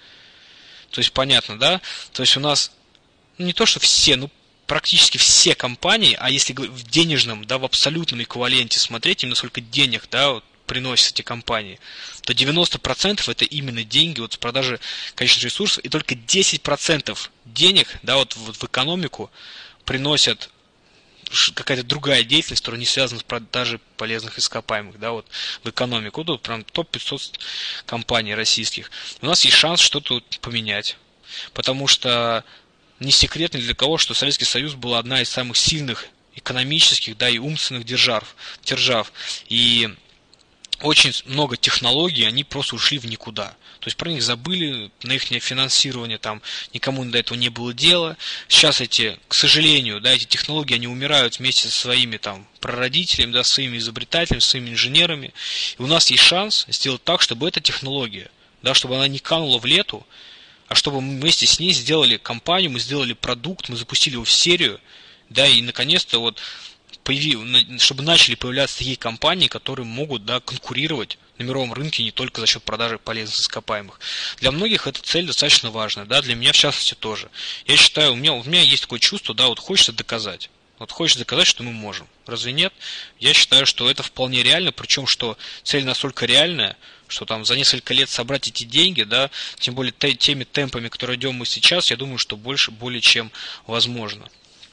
То есть понятно, да? То есть у нас, ну, не то что все, ну практически все компании, а если в денежном, да, в абсолютном эквиваленте смотреть, именно сколько денег, да, вот, приносят эти компании, то девяносто процентов это именно деньги вот с продажи конечных ресурсов, и только десять процентов денег, да, вот, вот в экономику приносят какая-то другая деятельность, которая не связана с продажей полезных ископаемых, да, вот в экономику. Вот прям топ пятьсот компаний российских. У нас есть шанс что-то поменять, потому что не секрет ни для кого, что Советский Союз был одна из самых сильных экономических, да, и умственных держав, держав. И очень много технологий, они просто ушли в никуда. То есть про них забыли, на их финансирование там никому до этого не было дела. Сейчас эти, к сожалению, да, эти технологии, они умирают вместе со своими там прародителями, да, своими изобретателями, своими инженерами. И у нас есть шанс сделать так, чтобы эта технология, да, чтобы она не канула в лету, а чтобы мы вместе с ней сделали компанию, мы сделали продукт, мы запустили его в серию, да, и наконец-то вот чтобы начали появляться такие компании, которые могут, да, конкурировать на мировом рынке не только за счет продажи полезных ископаемых. Для многих эта цель достаточно важна, да, для меня в частности тоже. Я считаю, у меня, у меня есть такое чувство, да, вот хочется доказать. Вот хочется доказать, что мы можем. Разве нет? Я считаю, что это вполне реально, причем, что цель настолько реальная, что там за несколько лет собрать эти деньги, да, тем более теми темпами, которые идем мы сейчас, я думаю, что больше более чем возможно.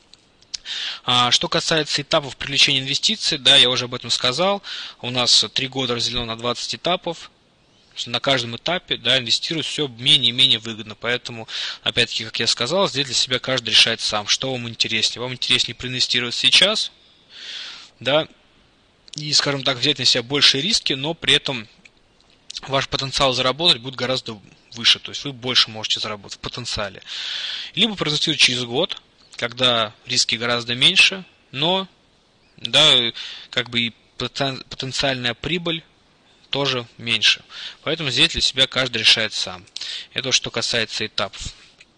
Что касается этапов привлечения инвестиций, да, я уже об этом сказал. У нас три года разделено на двадцать этапов. На каждом этапе, да, инвестировать все менее и менее выгодно. Поэтому, опять-таки, как я сказал, здесь для себя каждый решает сам, что вам интереснее. Вам интереснее проинвестировать сейчас, да, и, скажем так, взять на себя большие риски, но при этом ваш потенциал заработать будет гораздо выше. То есть вы больше можете заработать в потенциале. Либо проинвестировать через год, когда риски гораздо меньше, но, да, как бы и потенциальная прибыль тоже меньше. Поэтому здесь для себя каждый решает сам. Это что касается этапов.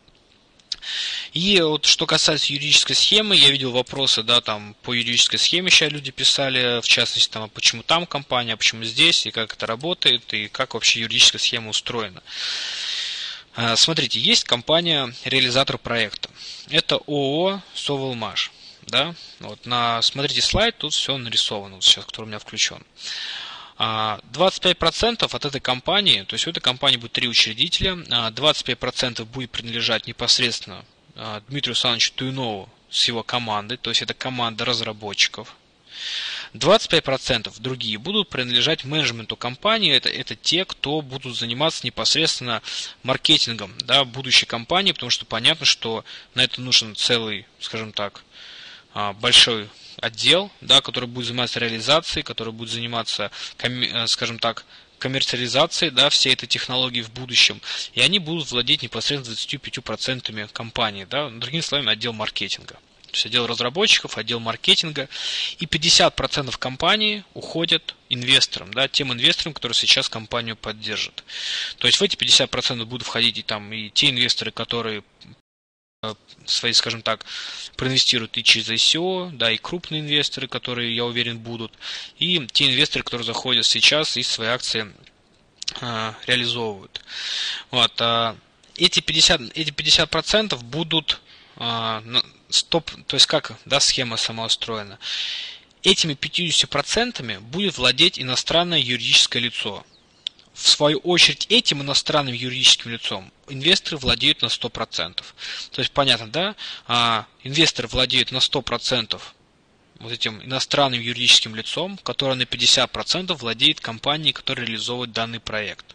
И вот что касается юридической схемы, я видел вопросы, да, там по юридической схеме сейчас люди писали, в частности, там, а почему там компания, а почему здесь, и как это работает, и как вообще юридическая схема устроена. Смотрите, есть компания-реализатор проекта. Это ООО «Соволмаш». Да? Вот на, смотрите слайд, тут все нарисовано, вот сейчас, который у меня включен. двадцать пять процентов от этой компании, то есть у этой компании будет три учредителя, двадцать пять процентов будет принадлежать непосредственно Дмитрию Александровичу Туйнову с его командой, то есть это команда разработчиков. двадцать пять процентов другие будут принадлежать менеджменту компании, это, это те, кто будут заниматься непосредственно маркетингом, да, будущей компании, потому что понятно, что на это нужен целый, скажем так, большой отдел, да, который будет заниматься реализацией, который будет заниматься, скажем так, коммерциализацией, да, всей этой технологии в будущем, и они будут владеть непосредственно двадцатью пятью процентами компании, да, другими словами, отдел маркетинга. То есть отдел разработчиков, отдел маркетинга, и пятьдесят процентов компании уходят инвесторам, да, тем инвесторам, которые сейчас компанию поддержат. То есть в эти пятьдесят процентов будут входить и, там, и те инвесторы, которые свои, скажем так, проинвестируют и через ай си о, да, и крупные инвесторы, которые, я уверен, будут, и те инвесторы, которые заходят сейчас и свои акции а, реализовывают. Вот, а, эти пятьдесят, эти пятьдесят процентов будут а, стоп, то есть как, да, схема сама устроена. Этими пятьюдесятью процентами будет владеть иностранное юридическое лицо. В свою очередь, этим иностранным юридическим лицом инвесторы владеют на сто процентов. То есть, понятно, да? А, инвесторы владеют на сто процентов вот этим иностранным юридическим лицом, которое на пятьдесят процентов владеет компанией, которая реализовывает данный проект.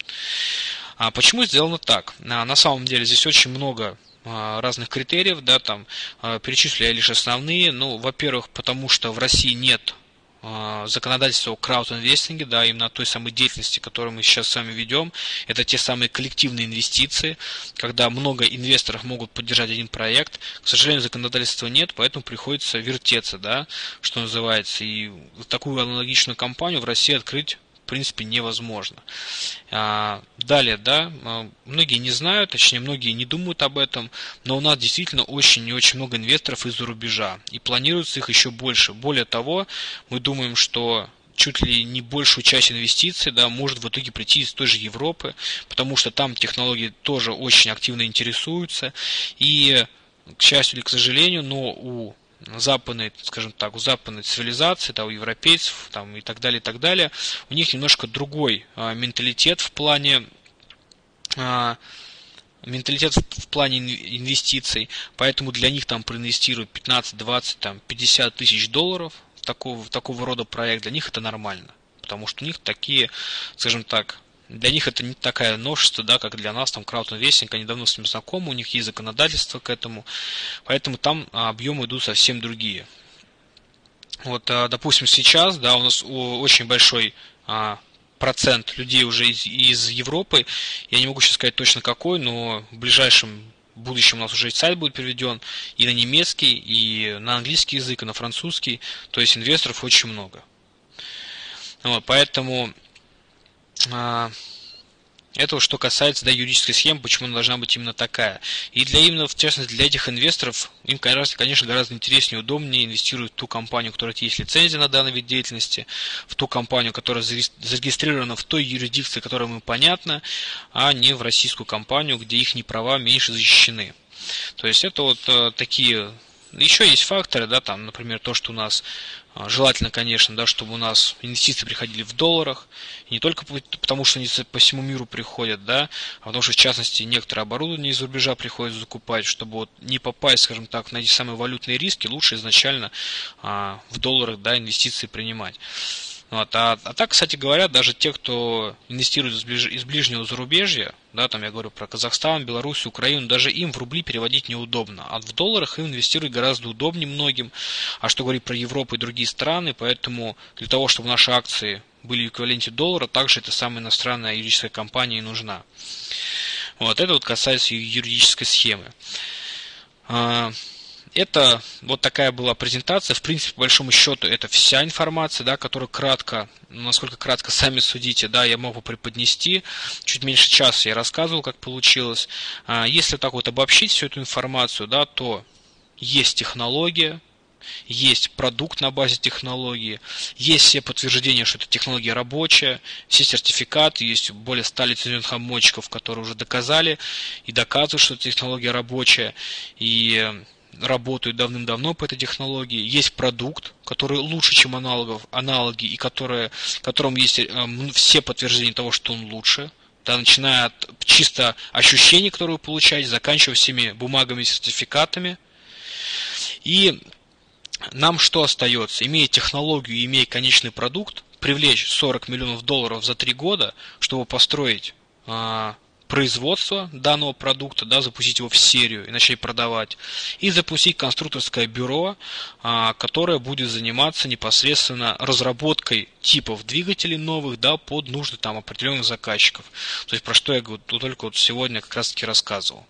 А почему сделано так? А, на самом деле, здесь очень много а, разных критериев, да, там, а, перечислю я лишь основные. Ну, во-первых, потому что в России нет законодательство о краудинвестинге, да, именно той самой деятельности, которую мы сейчас с вами ведем, это те самые коллективные инвестиции, когда много инвесторов могут поддержать один проект. К сожалению, законодательства нет, поэтому приходится вертеться, да, что называется, и такую аналогичную компанию в России открыть в принципе невозможно. Далее, да, многие не знают, точнее многие не думают об этом, но у нас действительно очень и очень много инвесторов из-за рубежа, и планируется их еще больше. Более того, мы думаем, что чуть ли не большую часть инвестиций, да, может в итоге прийти из той же Европы, потому что там технологии тоже очень активно интересуются, и, к счастью или к сожалению, но у западной, скажем так, у западной цивилизации, да, у европейцев там, и так далее, и так далее, у них немножко другой а, менталитет в плане а, менталитет в, в плане инвестиций, поэтому для них там проинвестируют пятнадцать, двадцать, там, пятьдесят тысяч долларов в такого, в такого рода проект, для них это нормально, потому что у них такие, скажем так, для них это не такая новшество, да, как для нас, там, краудинвестинг, они давно с ним знакомы, у них есть законодательство к этому, поэтому там а, объемы идут совсем другие. Вот, а, допустим, сейчас, да, у нас очень большой а, процент людей уже из, из Европы, я не могу сейчас сказать точно какой, но в ближайшем будущем у нас уже сайт будет переведен и на немецкий, и на английский язык, и на французский, то есть инвесторов очень много. Вот, поэтому это что касается, да, юридической схемы, почему она должна быть именно такая. И для именно, в частности, для этих инвесторов, им, конечно, гораздо интереснее и удобнее инвестировать в ту компанию, у которой есть лицензия на данный вид деятельности, в ту компанию, которая зарегистрирована в той юрисдикции, которая им понятна, а не в российскую компанию, где их права меньше защищены. То есть это вот э, такие... Еще есть факторы, да, там, например, то, что у нас желательно, конечно, да, чтобы у нас инвестиции приходили в долларах, и не только потому, что они по всему миру приходят, да, а потому что, в частности, некоторые оборудование из-за рубежа приходится закупать, чтобы вот не попасть, скажем так, на эти самые валютные риски, лучше изначально а, в долларах, да, инвестиции принимать. Вот. А, а так, кстати говоря, даже те, кто инвестирует из, ближ, из ближнего зарубежья, да, там я говорю про Казахстан, Беларусь, Украину, даже им в рубли переводить неудобно. А в долларах им инвестировать гораздо удобнее многим. А что говорить про Европу и другие страны, поэтому для того, чтобы наши акции были в эквиваленте доллара, также эта самая иностранная юридическая компания и нужна. Вот, это вот касается юридической схемы. Это вот такая была презентация. В принципе, по большому счету, это вся информация, да, которую кратко, насколько кратко сами судите, да, я могу преподнести. Чуть меньше часа я рассказывал, как получилось. Если так вот обобщить всю эту информацию, да, то есть технология, есть продукт на базе технологии, есть все подтверждения, что эта технология рабочая, все сертификаты, есть более ста лицензионных обмотчиков, которые уже доказали и доказывают, что эта технология рабочая, и работают давным-давно по этой технологии. Есть продукт, который лучше, чем аналогов, аналоги, и который, в котором есть э, все подтверждения того, что он лучше, да, начиная от чисто ощущений, которые вы получаете, заканчивая всеми бумагами, сертификатами. И нам что остается? Имея технологию, имея конечный продукт, привлечь сорок миллионов долларов за три года, чтобы построить а, производство данного продукта, да, запустить его в серию и начать продавать, и запустить конструкторское бюро, а, которое будет заниматься непосредственно разработкой типов двигателей новых, да, под нужды там определенных заказчиков. То есть про что я говорю, только вот сегодня как раз таки рассказывал.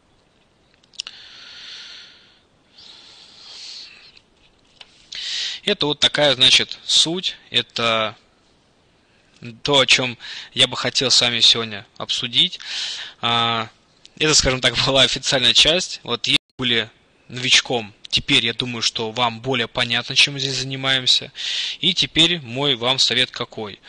Это вот такая, значит, суть, это то, о чем я бы хотел с вами сегодня обсудить. Это, скажем так, была официальная часть. Вот если вы были новичком, теперь я думаю, что вам более понятно, чем мы здесь занимаемся. И теперь мой вам совет какой.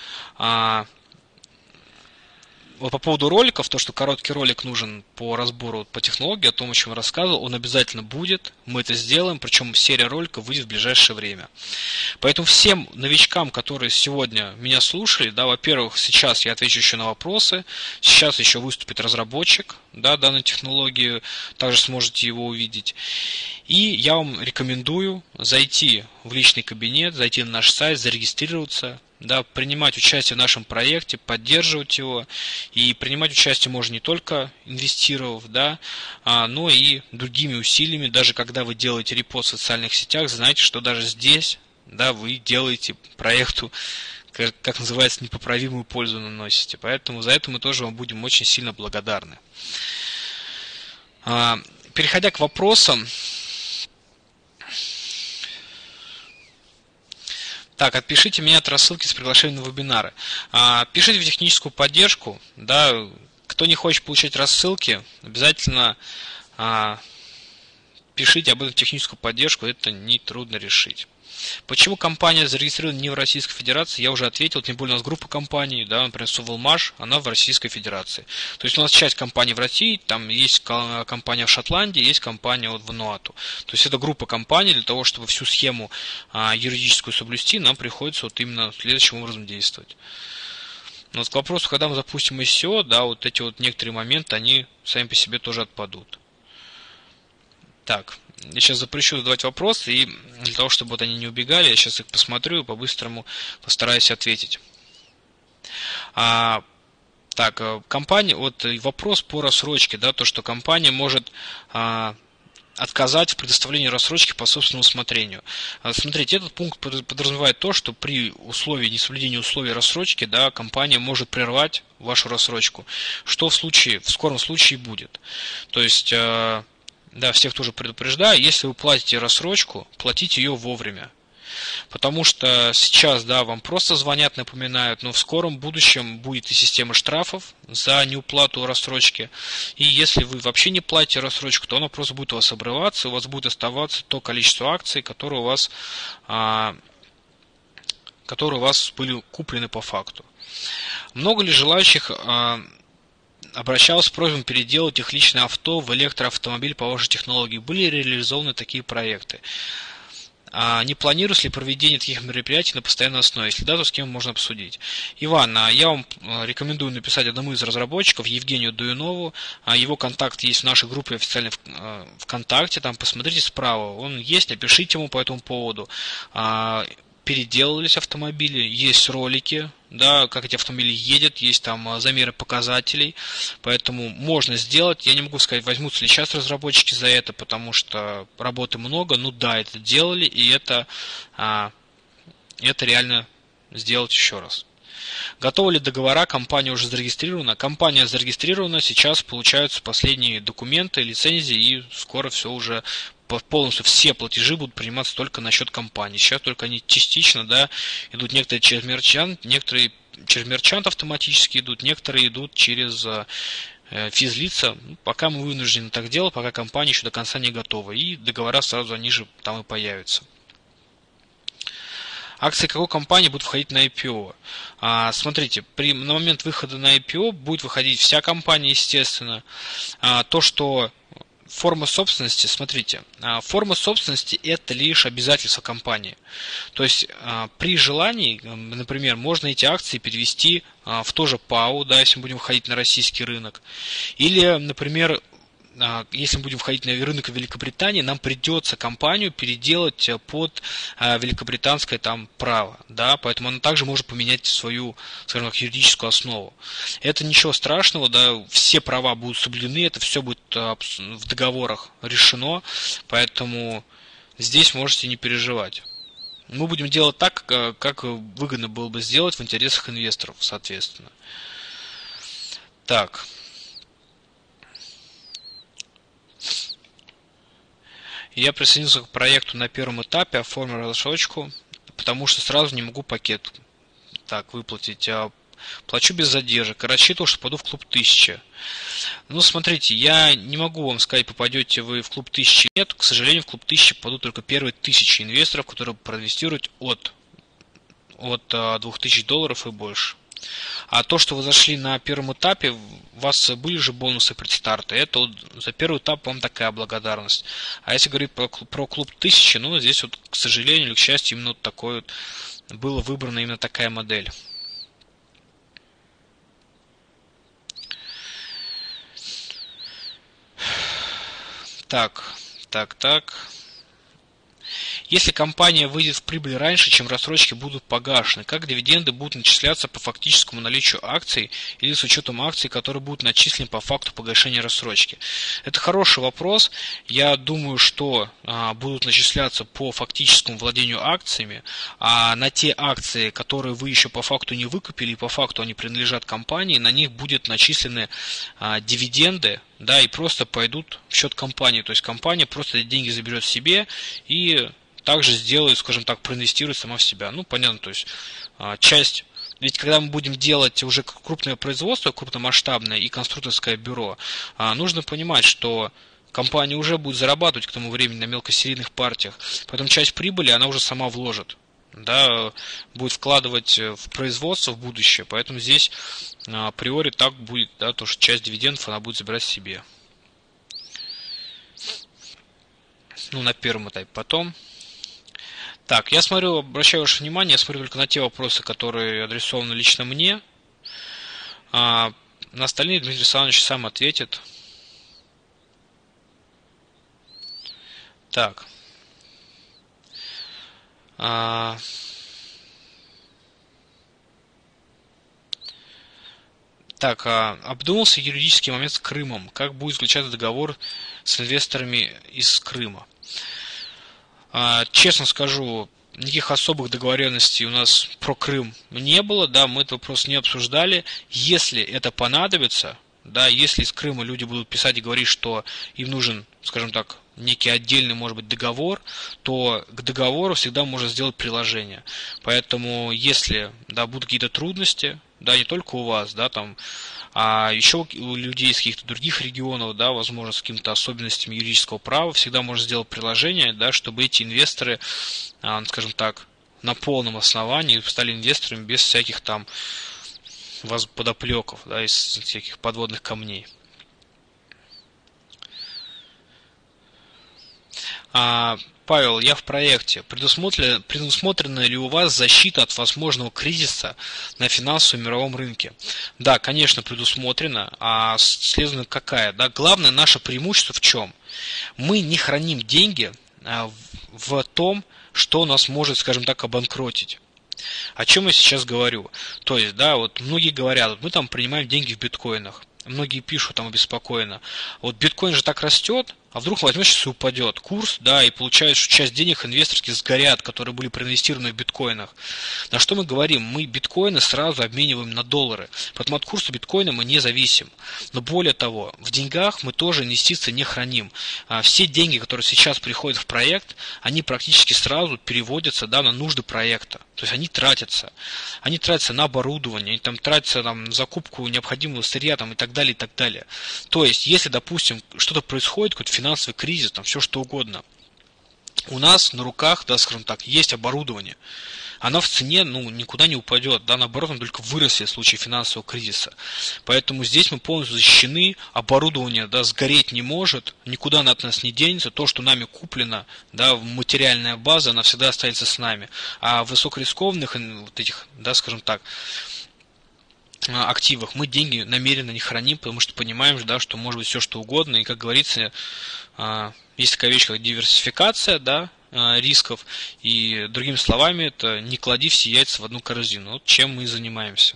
Вот по поводу роликов, то, что короткий ролик нужен по разбору, по технологии, о том, о чем я рассказывал, он обязательно будет, мы это сделаем, причем серия роликов выйдет в ближайшее время. Поэтому всем новичкам, которые сегодня меня слушали, да, во-первых, сейчас я отвечу еще на вопросы, сейчас еще выступит разработчик, да, данной технологии, также сможете его увидеть. И я вам рекомендую зайти в личный кабинет, зайти на наш сайт, зарегистрироваться, да, принимать участие в нашем проекте, поддерживать его. И принимать участие можно не только инвестировав, да, а, но и другими усилиями. Даже когда вы делаете репост в социальных сетях, знаете, что даже здесь, да, вы делаете проекту, как, как называется, непоправимую пользу наносите. Поэтому за это мы тоже вам будем очень сильно благодарны. А, переходя к вопросам. Так, отпишите меня от рассылки с приглашением на вебинары. А, пишите в техническую поддержку, да, кто не хочет получать рассылки, обязательно а, пишите об этом в техническую поддержку, это не трудно решить. Почему компания зарегистрирована не в Российской Федерации, я уже ответил, тем более у нас группа компаний, да, например, Соволмаш, она в Российской Федерации. То есть у нас часть компаний в России, там есть компания в Шотландии, есть компания вот в Вануату. То есть это группа компаний, для того, чтобы всю схему а, юридическую соблюсти, нам приходится вот именно следующим образом действовать. Но вот к вопросу, когда мы запустим ай си о, да, вот эти вот некоторые моменты, они сами по себе тоже отпадут. Так, я сейчас запрещу задавать вопросы, и для того, чтобы вот они не убегали, я сейчас их посмотрю и по-быстрому постараюсь ответить. А, так, компания, вот вопрос по рассрочке, да, то, что компания может а, отказать в предоставлении рассрочки по собственному усмотрению. А, смотрите, этот пункт подразумевает то, что при условии несоблюдения условий рассрочки, да, компания может прервать вашу рассрочку, что в случае, в скором случае будет. То есть... А, да, всех тоже предупреждаю, если вы платите рассрочку, платите ее вовремя. Потому что сейчас, да, вам просто звонят, напоминают, но в скором будущем будет и система штрафов за неуплату рассрочки. И если вы вообще не платите рассрочку, то она просто будет у вас обрываться, у вас будет оставаться то количество акций, которые у вас, а, которые у вас были куплены по факту. Много ли желающих... А, обращался с просьбой переделать их личное авто в электроавтомобиль по вашей технологии. Были реализованы такие проекты? А не планируется ли проведение таких мероприятий на постоянной основе? Если да, то с кем можно обсудить? Иван, я вам рекомендую написать одному из разработчиков, Евгению Дуюнову. Его контакт есть в нашей группе официально ВКонтакте. Там посмотрите справа. Он есть, напишите ему по этому поводу. Переделывались автомобили, есть ролики, да, как эти автомобили едят, есть там замеры показателей, поэтому можно сделать. Я не могу сказать, возьмутся ли сейчас разработчики за это, потому что работы много, ну да, это делали, и это, а, это реально сделать еще раз. Готовы ли договора? Компания уже зарегистрирована. Компания зарегистрирована, сейчас получаются последние документы, лицензии, и скоро все уже полностью все платежи будут приниматься только на счет компании. Сейчас только они частично, да, идут некоторые через мерчант, некоторые через мерчант автоматически идут, некоторые идут через э, физлица. Пока мы вынуждены так делать, пока компания еще до конца не готова. И договора сразу они же там и появятся. Акции какой компании будут входить на ай пи о? А, смотрите, при, на момент выхода на ай пи о будет выходить вся компания, естественно. А, то, что форма собственности, смотрите, а, форма собственности это лишь обязательство компании. То есть а, при желании, например, можно эти акции перевести а, в то же ПАО, да, если мы будем входить на российский рынок. Или, например, если мы будем входить на рынок Великобритании, нам придется компанию переделать под великобританское там право, да, поэтому она также может поменять свою, скажем так, юридическую основу. Это ничего страшного, да, все права будут соблюдены, это все будет в договорах решено, поэтому здесь можете не переживать. Мы будем делать так, как выгодно было бы сделать в интересах инвесторов, соответственно. Так. Я присоединился к проекту на первом этапе, оформил рассрочку, потому что сразу не могу пакет так выплатить. А плачу без задержек и рассчитывал, что попаду в клуб тысяча. Ну, смотрите, я не могу вам сказать, попадете вы в клуб тысячи. Нет, к сожалению, в клуб тысячи попадут только первые тысячи инвесторов, которые проинвестируют от, от двух тысяч долларов и больше. А то, что вы зашли на первом этапе, у вас были же бонусы предстарта. Это вот за первый этап вам такая благодарность. А если говорить про, про клуб тысячи, ну, здесь вот, к сожалению или к счастью, именно вот такой вот, была выбрана именно такая модель. Так, так, так. Если компания выйдет в прибыль раньше, чем рассрочки будут погашены, как дивиденды будут начисляться по фактическому наличию акций или с учетом акций, которые будут начислены по факту погашения рассрочки? Это хороший вопрос. Я думаю, что а, будут начисляться по фактическому владению акциями, а на те акции, которые вы еще по факту не выкупили, и по факту они принадлежат компании, на них будут начислены а, дивиденды, да, и просто пойдут в счет компании. То есть компания просто эти деньги заберет себе и также сделает, скажем так, проинвестирует сама в себя. Ну, понятно, то есть часть, ведь когда мы будем делать уже крупное производство, крупномасштабное и конструкторское бюро, нужно понимать, что компания уже будет зарабатывать к тому времени на мелкосерийных партиях, поэтому часть прибыли она уже сама вложит, да, будет вкладывать в производство в будущее, поэтому здесь априори так будет, да, то, что часть дивидендов она будет забирать себе. Ну, на первом этапе. Потом. Так, я смотрю, обращаю ваше внимание, я смотрю только на те вопросы, которые адресованы лично мне. А на остальные Дмитрий Александрович сам ответит. Так. А... Так, а, обдумался юридический момент с Крымом. Как будет заключаться договор с инвесторами из Крыма? Честно скажу, никаких особых договоренностей у нас про Крым не было, да, мы этот вопрос не обсуждали. Если это понадобится, да, если из Крыма люди будут писать и говорить, что им нужен, скажем так, некий отдельный, может быть, договор, то к договору всегда можно сделать приложение. Поэтому, если, да, будут какие-то трудности, да, не только у вас, да, там, а еще у людей из каких-то других регионов, да, возможно, с какими-то особенностями юридического права, всегда можно сделать приложение, да, чтобы эти инвесторы, скажем так, на полном основании стали инвесторами без всяких там подоплеков, да, из всяких подводных камней. А, Павел, я в проекте. Предусмотрена, предусмотрена ли у вас защита от возможного кризиса на финансовом мировом рынке? Да, конечно, предусмотрена. А следовательно, какая? Да, главное наше преимущество в чем? Мы не храним деньги в том, что нас может, скажем так, обанкротить. О чем я сейчас говорю? То есть, да, вот многие говорят, мы там принимаем деньги в биткоинах. Многие пишут там обеспокоенно. Вот биткоин же так растет, а вдруг возьмешь сейчас и упадет курс, да, и получаешь, что часть денег инвесторских сгорят, которые были проинвестированы в биткоинах. На что мы говорим? Мы биткоины сразу обмениваем на доллары, поэтому от курса биткоина мы не зависим. Но более того, в деньгах мы тоже инвестиции не храним. Все деньги, которые сейчас приходят в проект, они практически сразу переводятся, да, на нужды проекта. То есть они тратятся. Они тратятся на оборудование, они там тратятся там, на закупку необходимого сырья там, и так далее, и так далее. То есть, если, допустим, что-то происходит, какой-то финансовый кризис, там все что угодно, у нас на руках, да, скажем так, есть оборудование, она в цене ну, никуда не упадет, да, наоборот, она только вырастет в случае финансового кризиса. Поэтому здесь мы полностью защищены, оборудование, да, сгореть не может, никуда оно от нас не денется, то, что нами куплено, да, материальная база, она всегда останется с нами. А в высокорискованных, вот этих, да, скажем так, активах мы деньги намеренно не храним, потому что понимаем, да, что может быть все что угодно, и, как говорится, есть такая вещь, как диверсификация, да, рисков, и другими словами, это не клади все яйца в одну корзину. Вот чем мы и занимаемся.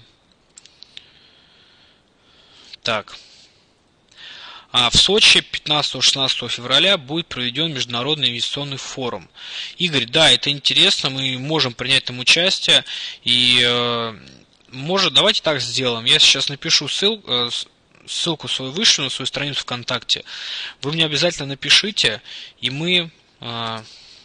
Так. А в Сочи пятнадцатого-шестнадцатого февраля будет проведен международный инвестиционный форум. Игорь, да, это интересно, мы можем принять там участие, и э, может, давайте так сделаем. Я сейчас напишу ссылку, э, ссылку свою вышлю на свою страницу ВКонтакте. Вы мне обязательно напишите, и мы... Э,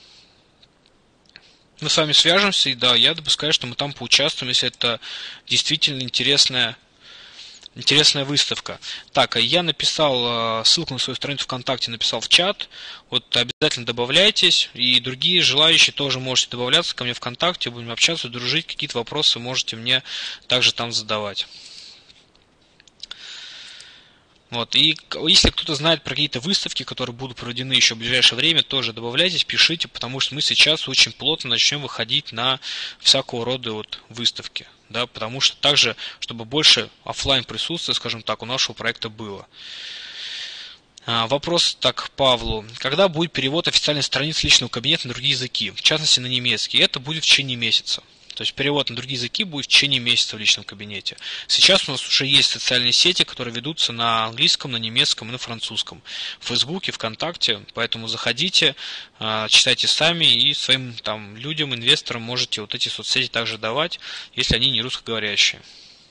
Мы с вами свяжемся, и да, я допускаю, что мы там поучаствуем, если это действительно интересная, интересная выставка. Так, я написал ссылку на свою страницу ВКонтакте, написал в чат. Вот обязательно добавляйтесь, и другие желающие тоже можете добавляться ко мне ВКонтакте, будем общаться, дружить, какие-то вопросы можете мне также там задавать. Вот. И если кто-то знает про какие-то выставки, которые будут проведены еще в ближайшее время, тоже добавляйтесь, пишите, потому что мы сейчас очень плотно начнем выходить на всякого рода вот выставки. Да, потому что также, чтобы больше офлайн присутствия, скажем так, у нашего проекта было. А, вопрос так к Павлу. Когда будет перевод официальной страницы личного кабинета на другие языки, в частности на немецкий? Это будет в течение месяца. То есть перевод на другие языки будет в течение месяца в личном кабинете. Сейчас у нас уже есть социальные сети, которые ведутся на английском, на немецком и на французском. В Фейсбуке, ВКонтакте. Поэтому заходите, читайте сами и своим там людям, инвесторам можете вот эти соцсети также давать, если они не русскоговорящие.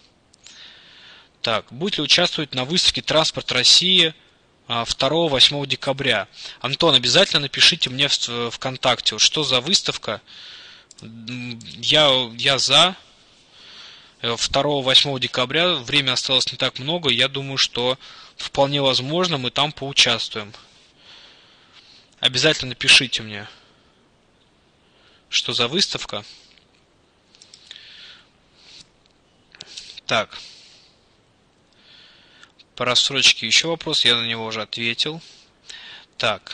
Так, будет ли участвовать на выставке «Транспорт России» второго-восьмого декабря? Антон, обязательно напишите мне в ВКонтакте, вот что за выставка. Я, я за. второго-восьмого декабря, время осталось не так много, я думаю, что вполне возможно мы там поучаствуем. Обязательно напишите мне, что за выставка. Так. По рассрочке еще вопрос, я на него уже ответил. Так.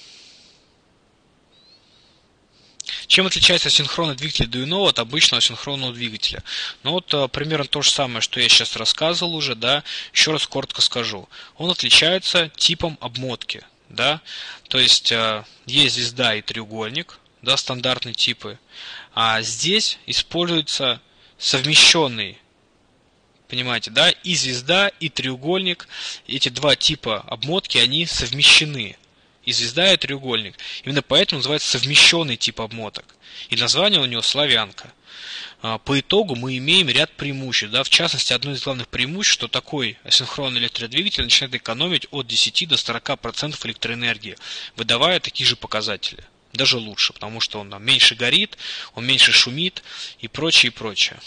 Чем отличается синхронный двигатель Arduino от обычного синхронного двигателя? Ну вот примерно то же самое, что я сейчас рассказывал уже, да, еще раз коротко скажу. Он отличается типом обмотки, да, то есть есть звезда и треугольник, да, стандартные типы, а здесь используется совмещенный, понимаете, да, и звезда, и треугольник, эти два типа обмотки, они совмещены. И звезда, и треугольник. Именно поэтому называется совмещенный тип обмоток. И название у него славянка. По итогу мы имеем ряд преимуществ. Да? В частности, одно из главных преимуществ, что такой асинхронный электродвигатель начинает экономить от десяти до сорока процентов электроэнергии, выдавая такие же показатели. Даже лучше, потому что он меньше горит, он меньше шумит и прочее, и прочее.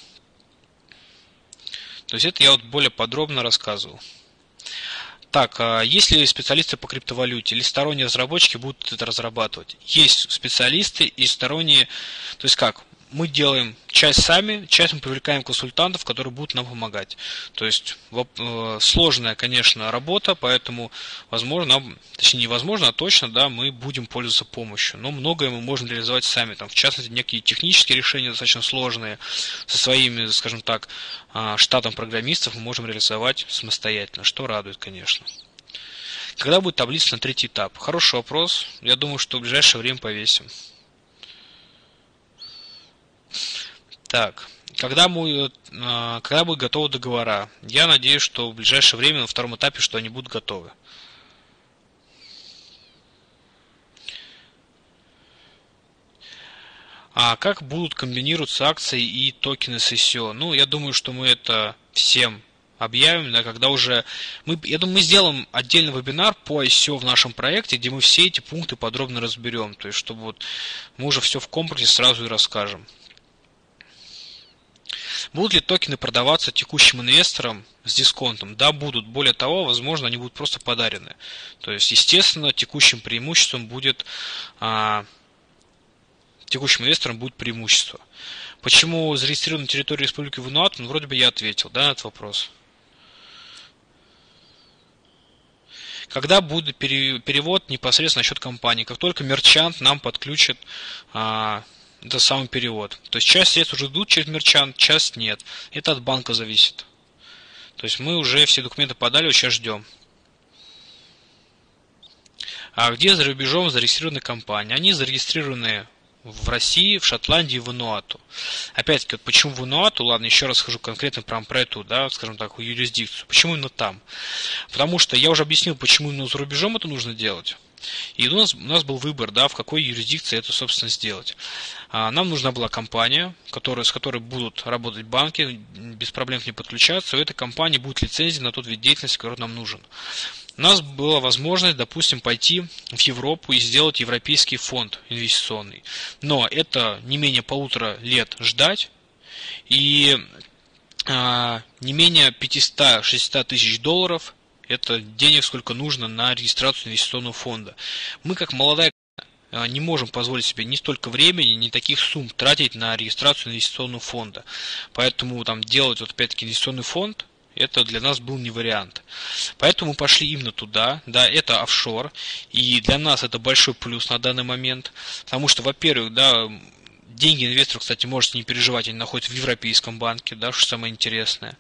То есть это я вот более подробно рассказывал. Так, есть ли специалисты по криптовалюте или сторонние разработчики будут это разрабатывать? Есть специалисты и сторонние, то есть как? Мы делаем часть сами, часть мы привлекаем консультантов, которые будут нам помогать. То есть сложная, конечно, работа, поэтому возможно, точнее невозможно, а точно, да, мы будем пользоваться помощью. Но многое мы можем реализовать сами. Там, в частности, некие технические решения достаточно сложные, со своими, скажем так, штатом программистов мы можем реализовать самостоятельно, что радует, конечно. Когда будет таблица на третий этап? Хороший вопрос. Я думаю, что в ближайшее время повесим. Так, когда будет, когда будут готовы договора? Я надеюсь, что в ближайшее время на втором этапе, что они будут готовы. А как будут комбинироваться акции и токены с ай си о? Ну, я думаю, что мы это всем объявим, да, когда уже... Мы, я думаю, мы сделаем отдельный вебинар по ай си о в нашем проекте, где мы все эти пункты подробно разберем. То есть, чтобы вот мы уже все в комплексе сразу и расскажем. Будут ли токены продаваться текущим инвесторам с дисконтом? Да, будут. Более того, возможно, они будут просто подарены. То есть, естественно, текущим преимуществом будет а, текущим инвесторам будет преимущество. Почему зарегистрирован на территории Республики Вануату? Ну, вроде бы я ответил, да, на этот вопрос. Когда будет перевод непосредственно на счет компании? Как только мерчант нам подключит а, этот самый перевод. То есть часть средств уже идут через мерчант, часть нет. Это от банка зависит. То есть мы уже все документы подали, вот сейчас ждем. А где за рубежом зарегистрированы компании? Они зарегистрированы в России, в Шотландии и в Вануату. Опять-таки, вот почему в Вануату, ладно, еще раз скажу конкретно прям про эту, да, скажем так, юрисдикцию. Почему именно там? Потому что я уже объяснил, почему именно за рубежом это нужно делать. И у нас, у нас был выбор, да, в какой юрисдикции это, собственно, сделать. А, нам нужна была компания, которая, с которой будут работать банки, без проблем к ней подключаться. У этой компании будет лицензия на тот вид деятельности, который нам нужен. У нас была возможность, допустим, пойти в Европу и сделать европейский фонд инвестиционный. Но это не менее полутора лет ждать и а, не менее пятьсот-шестьдесят тысяч долларов. Это денег, сколько нужно на регистрацию инвестиционного фонда. Мы, как молодая компания, не можем позволить себе ни столько времени, ни таких сумм тратить на регистрацию инвестиционного фонда. Поэтому там делать, вот опять-таки, инвестиционный фонд, это для нас был не вариант. Поэтому мы пошли именно туда. Да, это офшор. И для нас это большой плюс на данный момент. Потому что, во-первых, да, деньги инвесторов, кстати, можете не переживать, они находятся в Европейском банке, да, что самое интересное.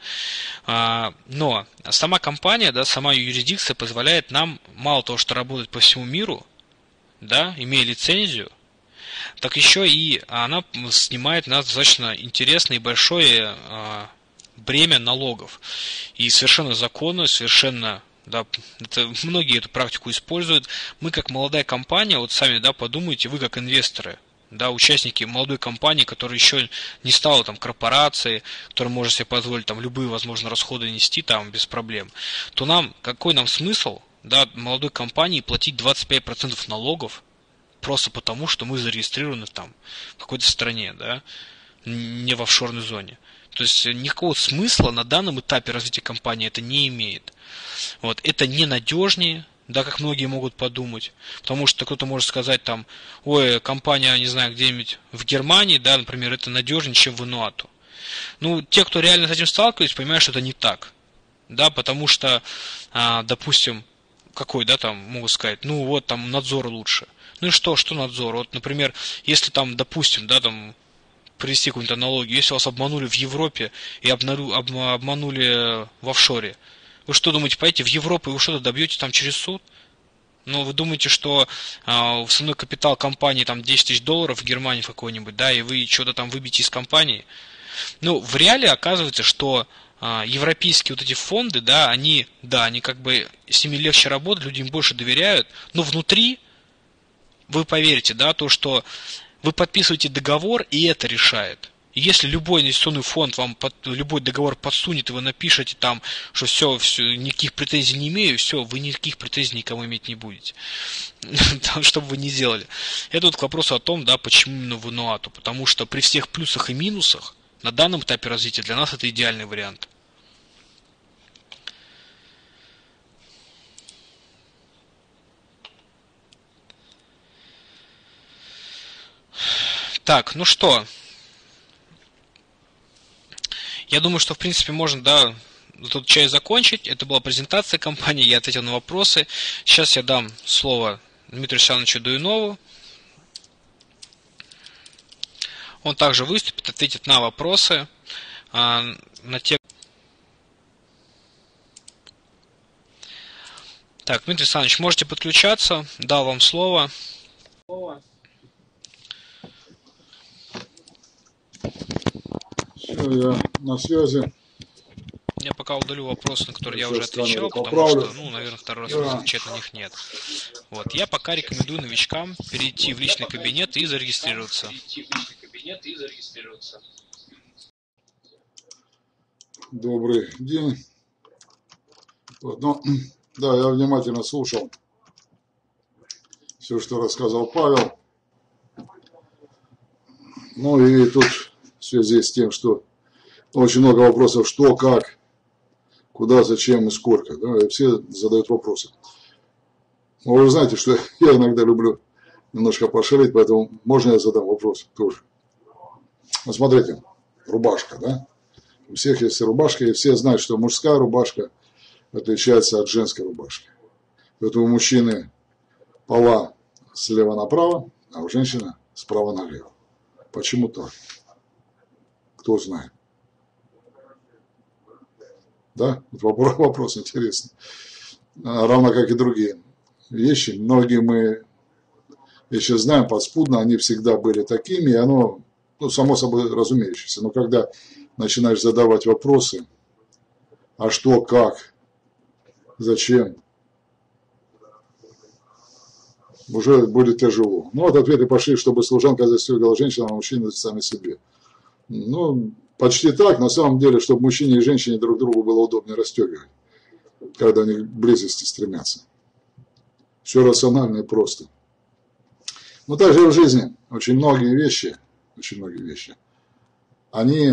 Но сама компания, да, сама юрисдикция позволяет нам мало того, что работать по всему миру, да, имея лицензию, так еще и она снимает нас достаточно интересное и большое бремя налогов. И совершенно законно, совершенно, да, это, многие эту практику используют. Мы, как молодая компания, вот сами, да, подумайте, вы как инвесторы, да, участники молодой компании, которая еще не стала там корпорацией, которая может себе позволить там любые, возможно, расходы нести там без проблем, то нам, какой нам смысл, да, молодой компании платить двадцать пять процентов налогов просто потому, что мы зарегистрированы там в какой-то стране, да, не в офшорной зоне. То есть никакого смысла на данном этапе развития компании это не имеет. Вот, это ненадежнее, да, как многие могут подумать, потому что кто-то может сказать там, ой, компания, не знаю, где-нибудь в Германии, да, например, это надежнее, чем в Вануату. Ну, те, кто реально с этим сталкивается, понимают, что это не так, да, потому что, а, допустим, какой, да, там могут сказать, ну вот там надзор лучше. Ну и что, что надзор? Вот, например, если там, допустим, да, там привести какую-нибудь аналогию, если вас обманули в Европе и обманули в офшоре, вы что думаете, поедете в Европу и вы что-то добьете там через суд? Ну, вы думаете, что э, основной капитал компании там десять тысяч долларов в Германии какой-нибудь, да, и вы что-то там выбьете из компании? Ну, в реале оказывается, что э, европейские вот эти фонды, да, они, да, они как бы, с ними легче работать, люди им больше доверяют, но внутри, вы поверите, да, то, что вы подписываете договор, и это решает. Если любой инвестиционный фонд вам под, любой договор подсунет, и вы напишете там, что все, все, никаких претензий не имею, все, вы никаких претензий никому иметь не будете. Что бы вы ни делали. Это вот к вопросу о том, да, почему именно в Вануату. Потому что при всех плюсах и минусах на данном этапе развития для нас это идеальный вариант. Так, ну что, я думаю, что в принципе можно, да, тут часть закончить. Это была презентация компании, я ответил на вопросы. Сейчас я дам слово Дмитрию Александровичу Дуинову. Он также выступит, ответит на вопросы, на те. Так, Дмитрий Александрович, можете подключаться, дал вам слово. Все, я на связи. Я пока удалю вопросы, на которые Сейчас я уже отвечал, потому поправлю. что, ну, наверное, второй раз Да. отвечать на них нет. Вот, я пока рекомендую новичкам перейти в личный кабинет и зарегистрироваться. Добрый день. Вот, ну, да, я внимательно слушал все, что рассказал Павел. Ну и тут в связи с тем, что очень много вопросов, что, как, куда, зачем и сколько. Да, и все задают вопросы. Но вы знаете, что я иногда люблю немножко пошалить, поэтому можно я задам вопрос тоже. Вот смотрите, рубашка, да? У всех есть рубашка, и все знают, что мужская рубашка отличается от женской рубашки. Поэтому у мужчины пола слева направо, а у женщины справа налево. Почему так? Кто знает? Да? Вопрос, вопрос интересный. Равно как и другие вещи. Многие мы еще знаем подспудно, они всегда были такими, и оно, ну, само собой разумеющееся. Но когда начинаешь задавать вопросы, а что, как, зачем, уже будет тяжело. Ну, вот ответы пошли, чтобы служанка застегивала женщину, а мужчины сами себе. Ну, почти так. На самом деле, чтобы мужчине и женщине друг другу было удобнее расстегивать, когда они к близости стремятся. Все рационально и просто. Но также в жизни очень многие вещи, очень многие вещи, они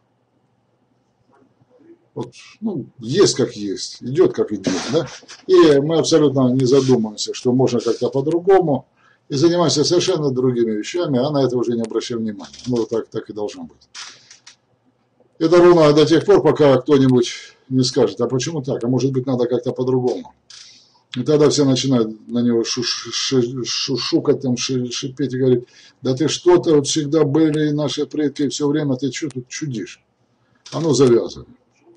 вот, ну, есть как есть, идет как идет, да? И мы абсолютно не задумываемся, что можно как-то по-другому, и занимаемся совершенно другими вещами, а на это уже не обращаем внимания. Ну, так, так и должно быть. Это ровно до тех пор, пока кто-нибудь не скажет, а почему так, а может быть надо как-то по-другому. И тогда все начинают на него шушукать, там, шипеть и говорить, да ты что-то, вот всегда были наши предки, все время ты что тут чудишь? А ну завязывай.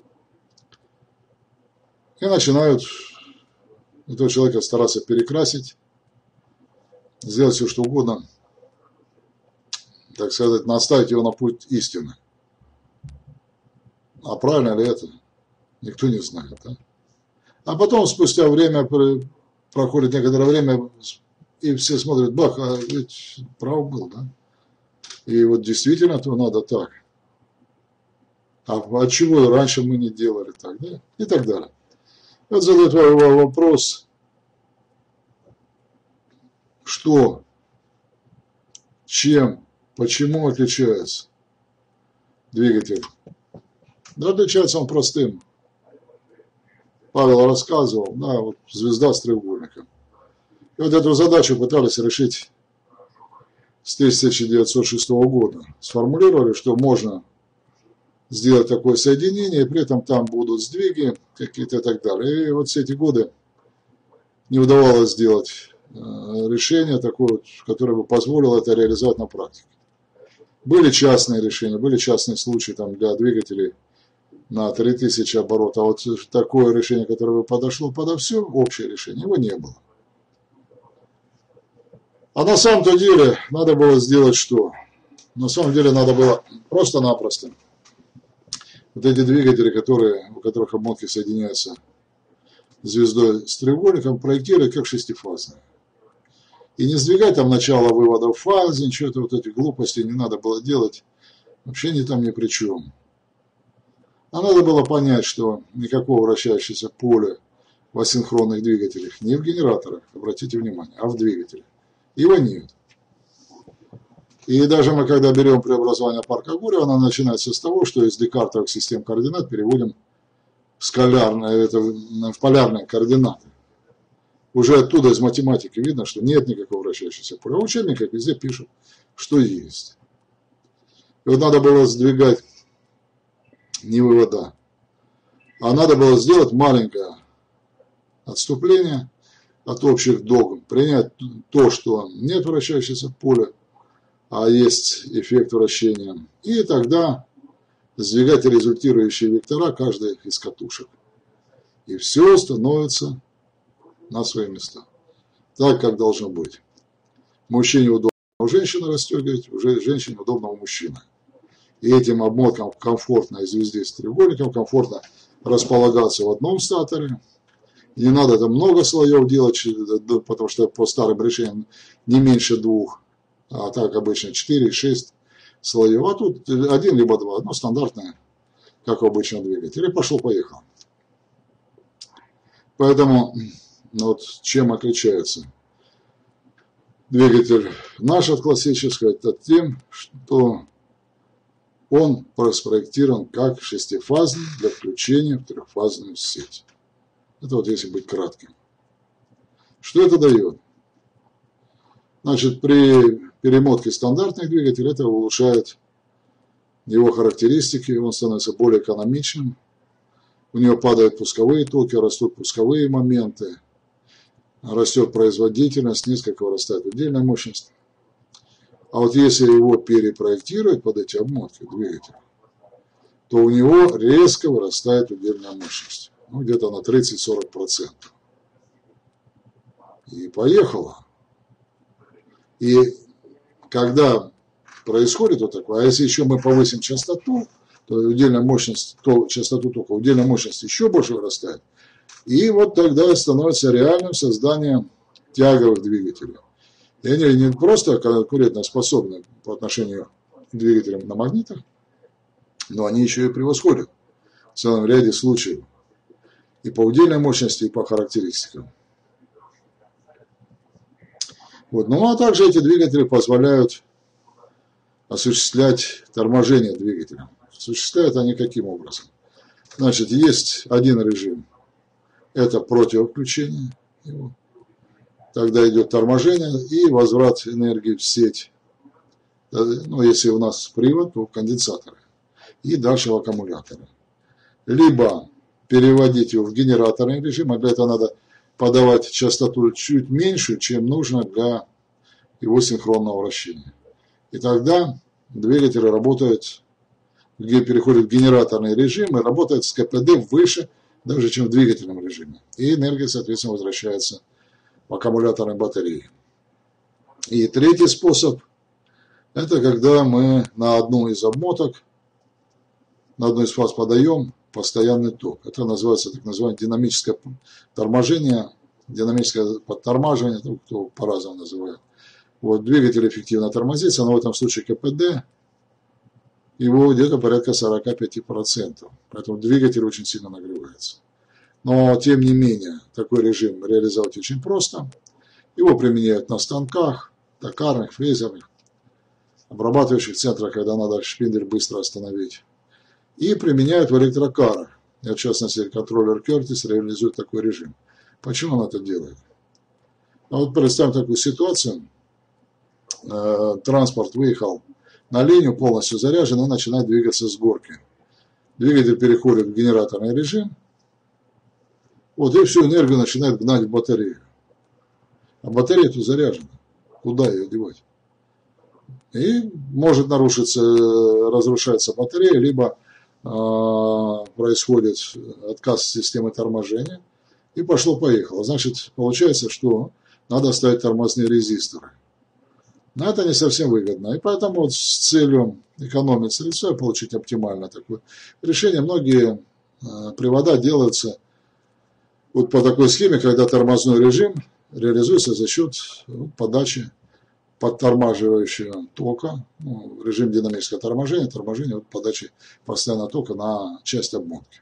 И начинают этого человека стараться перекрасить, сделать все, что угодно, так сказать, наставить его на путь истины. А правильно ли это? Никто не знает. Да? А потом, спустя время, проходит некоторое время, и все смотрят, бах, а ведь прав был, да? И вот действительно, то надо так. А от чего раньше мы не делали так, да? И так далее. Вот задает вопрос, что, чем, почему отличается двигатель. Да, отличается он простым. Павел рассказывал, да, вот звезда с треугольником. И вот эту задачу пытались решить с тысяча девятьсот шестого года. Сформулировали, что можно сделать такое соединение, и при этом там будут сдвиги какие-то и так далее. И вот все эти годы не удавалось сделать решение такое, которое бы позволило это реализовать на практике. Были частные решения, были частные случаи там, для двигателей на три тысячи оборотов, а вот такое решение, которое бы подошло подо все, общее решение, его не было. А на самом-то деле надо было сделать что? На самом деле надо было просто-напросто вот эти двигатели, которые, у которых обмотки соединяются звездой с треугольником, проектировать как шестифазные. И не сдвигать там начало вывода в фазе, ничего-то вот этих глупостей не надо было делать. Вообще ни там ни при чем. А надо было понять, что никакого вращающегося поля в асинхронных двигателях, не в генераторах, обратите внимание, а в двигателях. Его нет. И даже мы, когда берем преобразование парка Гурьева, оно начинается с того, что из декартовых систем координат переводим в, скалярные, это, в полярные координаты. Уже оттуда из математики видно, что нет никакого вращающегося поля. А в учебниках везде пишут, что есть. И вот надо было сдвигать не вывода, а надо было сделать маленькое отступление от общих догм, принять то, что нет вращающегося поля, а есть эффект вращения, и тогда сдвигать результирующие вектора каждой из катушек. И все становится на свои места. Так, как должно быть. Мужчине удобно у женщины расстегивать, уже женщине удобно у мужчины. И этим обмоткам комфортно из звезды с треугольником, комфортно располагаться в одном статоре. Не надо там много слоев делать, потому что по старым решениям не меньше двух, а так обычно четыре-шесть слоев. А тут один либо два, одно стандартное, как в обычном двигателе. Пошло-поехало. Поэтому вот чем отличается двигатель наш от классического, это тем, что он спроектирован как шестифазный для включения в трехфазную сеть. Это вот если быть кратким. Что это дает? Значит, при перемотке стандартных двигателей это улучшает его характеристики, он становится более экономичным, у него падают пусковые токи, растут пусковые моменты, растет производительность, несколько вырастает удельная мощность. А вот если его перепроектировать под эти обмотки двигателя, то у него резко вырастает удельная мощность, ну, где-то на тридцать-сорок процентов. И поехало. И когда происходит вот такое, а если еще мы повысим частоту, то удельная мощность, то частоту тока, удельная мощность еще больше вырастает. И вот тогда становится реальным созданием тяговых двигателей. И они не просто конкурентоспособны по отношению к двигателям на магнитах, но они еще и превосходят в целом ряде случаев и по удельной мощности, и по характеристикам. Вот. Ну а также эти двигатели позволяют осуществлять торможение двигателя. Осуществляют они каким образом? Значит, есть один режим, это противовключение его. Тогда идет торможение и возврат энергии в сеть. Ну, если у нас привод, то конденсаторы. И дальше в аккумуляторы. Либо переводить его в генераторный режим, а для этого надо подавать частоту чуть меньше, чем нужно для его синхронного вращения. И тогда двигатель работает, где переходит в генераторный режим и работает с КПД выше, даже чем в двигательном режиме. И энергия, соответственно, возвращается в аккумуляторной батарее. И третий способ, это когда мы на одну из обмоток, на одну из фаз подаем постоянный ток. Это называется так называемое динамическое торможение, динамическое подтормаживание, кто по-разному называет. Вот, двигатель эффективно тормозится, но в этом случае КПД его где-то порядка сорок пять процентов. Поэтому двигатель очень сильно нагревается. Но, тем не менее, такой режим реализовать очень просто. Его применяют на станках, токарных, фрезерных, обрабатывающих центрах, когда надо шпиндель быстро остановить. И применяют в электрокарах. В частности, контроллер Curtis реализует такой режим. Почему он это делает? Ну, вот представим такую ситуацию. Транспорт выехал на линию, полностью заряжен и начинает двигаться с горки. Двигатель переходит в генераторный режим. Вот, и всю энергию начинает гнать в батарею. А батарея тут заряжена. Куда ее девать? И может нарушиться, разрушается батарея, либо э, происходит отказ системы торможения. И пошло-поехало. Значит, получается, что надо ставить тормозные резисторы. Но это не совсем выгодно. И поэтому вот с целью экономить средства и получить оптимальное такое решение, многие э, привода делаются вот по такой схеме, когда тормозной режим реализуется за счет ну, подачи подтормаживающего тока, ну, режим динамического торможения, торможения вот, подачи постоянного тока на часть обмотки.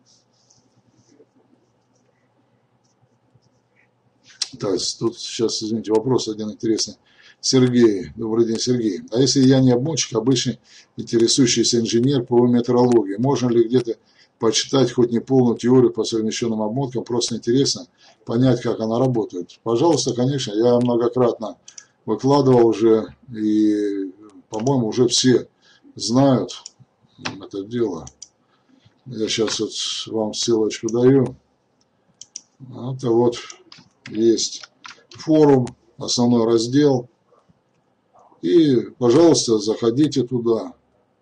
То есть тут сейчас, извините, вопрос один интересный. Сергей, добрый день, Сергей. А если я не обмотчик, обычный интересующийся инженер по метрологии, можно ли где-то почитать хоть не полную теорию по совмещенным обмоткам, просто интересно понять, как она работает? Пожалуйста, конечно, я многократно выкладывал уже, и, по-моему, уже все знают это дело. Я сейчас вот вам ссылочку даю. Это вот есть форум, основной раздел. И, пожалуйста, заходите туда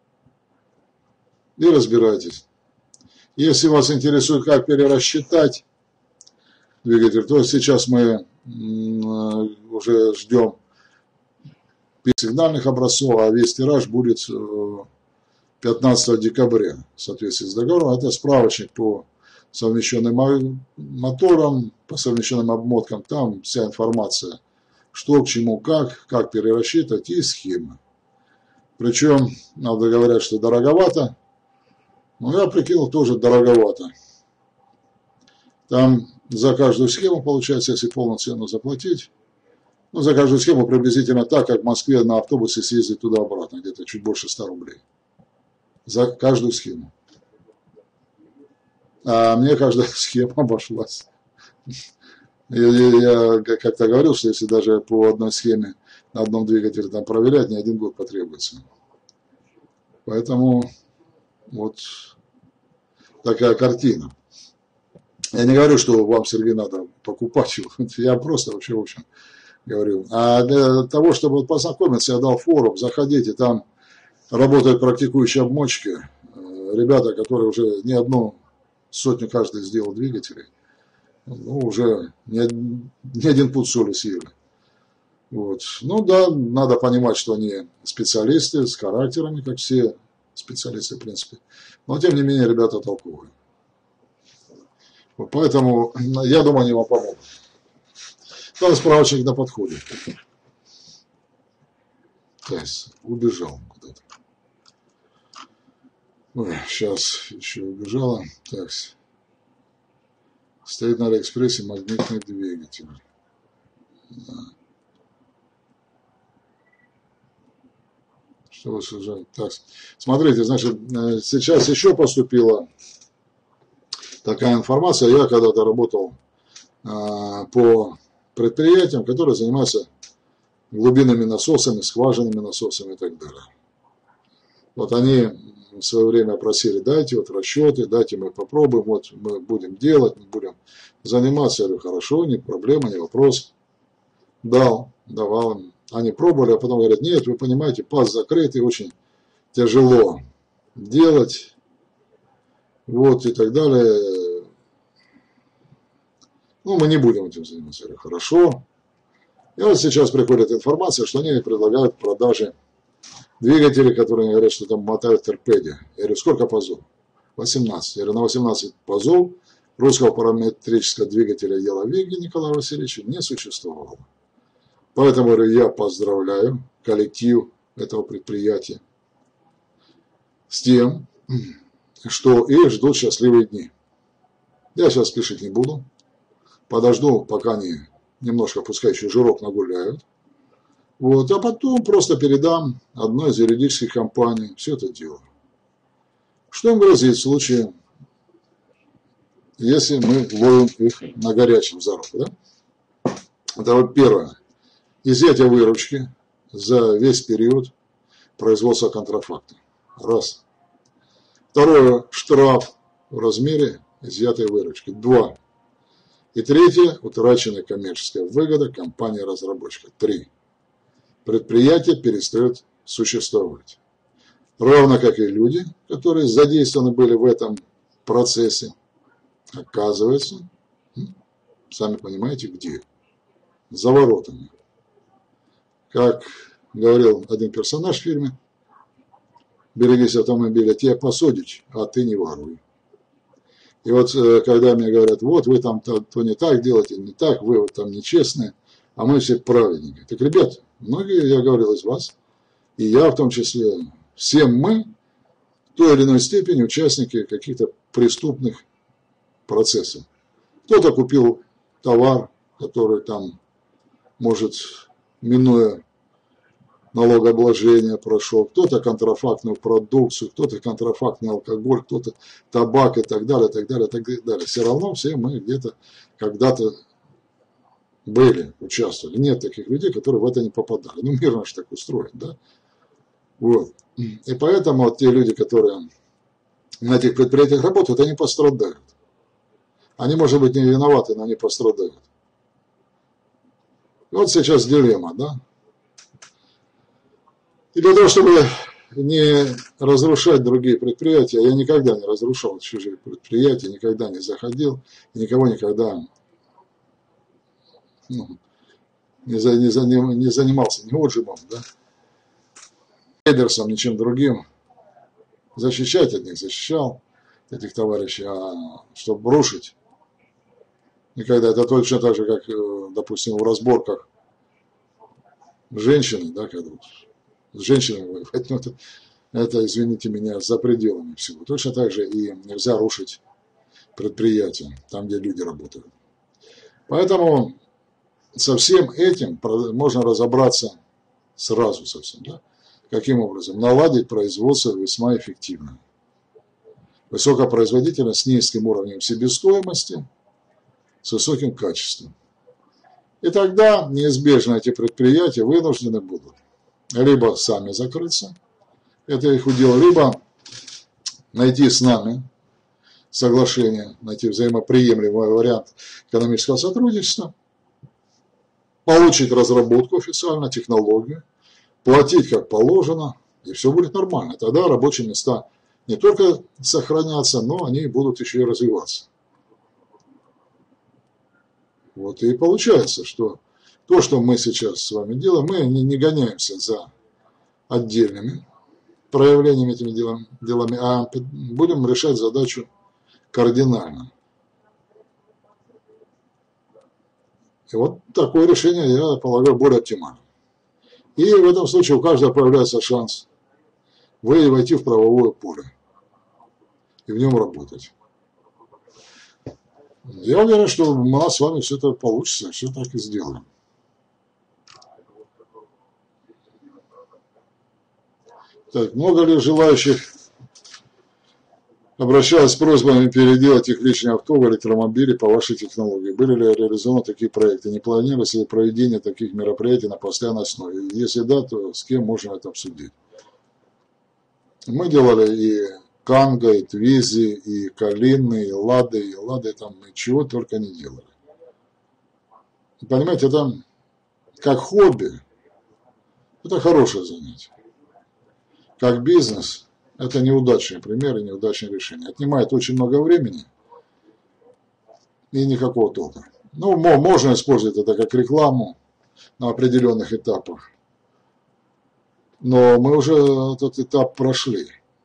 и разбирайтесь. Если вас интересует, как перерасчитать двигатель, то сейчас мы уже ждем сигнальных образцов, а весь тираж будет пятнадцатого декабря в соответствии с договором. Это справочник по совмещенным моторам, по совмещенным обмоткам. Там вся информация, что к чему, как, как перерасчитывать и схемы. Причем, надо говорить, что дороговато. Но я прикинул, тоже дороговато. Там за каждую схему, получается, если полную цену заплатить, ну, за каждую схему приблизительно так, как в Москве на автобусе съездить туда-обратно, где-то чуть больше ста рублей. За каждую схему. А мне каждая схема обошлась. Я, я как-то говорил, что если даже по одной схеме на одном двигателе там проверять, не один год потребуется. Поэтому вот такая картина. Я не говорю, что вам, Сергей, надо покупать его. Я просто вообще, в общем, говорю. А для того, чтобы познакомиться, я дал форум. Заходите, там работают практикующие обмотчики. Ребята, которые уже не одну сотню каждый сделал двигателей. Ну, уже не, не один пуд соли съели. Вот. Ну да, надо понимать, что они специалисты с характерами, как все специалисты, в принципе. Но, тем не менее, ребята толковые. Вот поэтому, я думаю, они вам помогут. Там справочник на подходе. То есть, убежал куда-то. Ой, сейчас еще убежала. Так. Стоит на Алиэкспрессе магнитный двигатель. Да. Что вы сужаете? Так, смотрите, значит, сейчас еще поступила такая информация. Я когда-то работал а, по предприятиям, которые занимаются глубинными насосами, скважинными насосами и так далее. Вот они в свое время просили, дайте вот расчеты, дайте мы попробуем, вот мы будем делать, мы будем заниматься. Я говорю, хорошо, не проблема, не вопрос. Дал, давал им. Они пробовали, а потом говорят, нет, вы понимаете, паз закрытый, очень тяжело делать, вот и так далее. Ну, мы не будем этим заниматься. Я говорю, хорошо. И вот сейчас приходит информация, что они предлагают в продаже двигатели, которые говорят, что там мотают торпеды. Я говорю, сколько пазов? восемнадцать. Я говорю, на восемнадцать пазов русского параметрического двигателя Яловиги Николая Васильевича не существовало. Поэтому, говорю, я поздравляю коллектив этого предприятия с тем, что их ждут счастливые дни. Я сейчас спешить не буду. Подожду, пока они немножко, пускай еще жирок нагуляют. Вот, а потом просто передам одной из юридических компаний все это дело. Что им грозит в случае, если мы ловим их на горячем за руку, да? Это вот первое. Изъятие выручки за весь период производства контрафакта. Раз. Второе. Штраф в размере изъятой выручки. Два. И третье. Утраченная коммерческая выгода компании-разработчика. Три. Предприятие перестает существовать. Равно как и люди, которые задействованы были в этом процессе, оказывается, сами понимаете, где? За воротами. Как говорил один персонаж в фильме, берегись автомобиля, тебя посадить, а ты не воруй. И вот когда мне говорят, вот вы там то, то не так делаете, не так, вы вот там нечестные, а мы все праведники. Так, ребят, многие, я говорил, из вас, и я в том числе, все мы в той или иной степени участники каких-то преступных процессов. Кто-то купил товар, который там, может, минуя налогообложение прошел, кто-то контрафактную продукцию, кто-то контрафактный алкоголь, кто-то табак и так далее, так далее, так далее. Все равно все мы где-то когда-то были, участвовали. Нет таких людей, которые в это не попадали. Ну, мир наш так устроен, да? Вот. И поэтому вот те люди, которые на этих предприятиях работают, они пострадают. Они, может быть, не виноваты, но они пострадают. И вот сейчас дилемма, да? И для того, чтобы не разрушать другие предприятия, я никогда не разрушал чужие предприятия, никогда не заходил, и никого никогда ну, не, за, не, за, не занимался ни отжимом, да, рейдерсом, ничем другим. Защищать от них защищал этих товарищей, а чтобы рушить, никогда. Это точно так же, как, допустим, в разборках женщины, да, когда с женщинами воевать, ну, это, это, извините меня, за пределами всего. Точно так же и нельзя рушить предприятия, там, где люди работают. Поэтому со всем этим можно разобраться сразу совсем, да? Каким образом? Наладить производство весьма эффективно. Высокая производительность с низким уровнем себестоимости, с высоким качеством. И тогда неизбежно эти предприятия вынуждены будут либо сами закрыться, это их удел, либо найти с нами соглашение, найти взаимоприемлемый вариант экономического сотрудничества, получить разработку официально, технологию, платить как положено, и все будет нормально. Тогда рабочие места не только сохранятся, но они будут еще и развиваться. Вот и получается, что то, что мы сейчас с вами делаем, мы не, не гоняемся за отдельными проявлениями этими делами, делами, а будем решать задачу кардинально. И вот такое решение, я полагаю, более оптимально. И в этом случае у каждого появляется шанс вы войти в правовое поле и в нем работать. Я уверен, что у нас с вами все это получится, все так и сделаем. Так, много ли желающих обращалось с просьбами переделать их личные авто в электромобили по вашей технологии? Были ли реализованы такие проекты? Не планировалось ли проведение таких мероприятий на постоянной основе? Если да, то с кем можно это обсудить? Мы делали и Канго, и Твизи, и Калины, и Лады, и Лады, там ничего только не делали. Понимаете, это как хобби, это хорошее занятие. Как бизнес, это неудачные примеры, неудачные решения. Отнимает очень много времени и никакого толка. Ну, можно использовать это как рекламу на определенных этапах. Но мы уже этот этап прошли.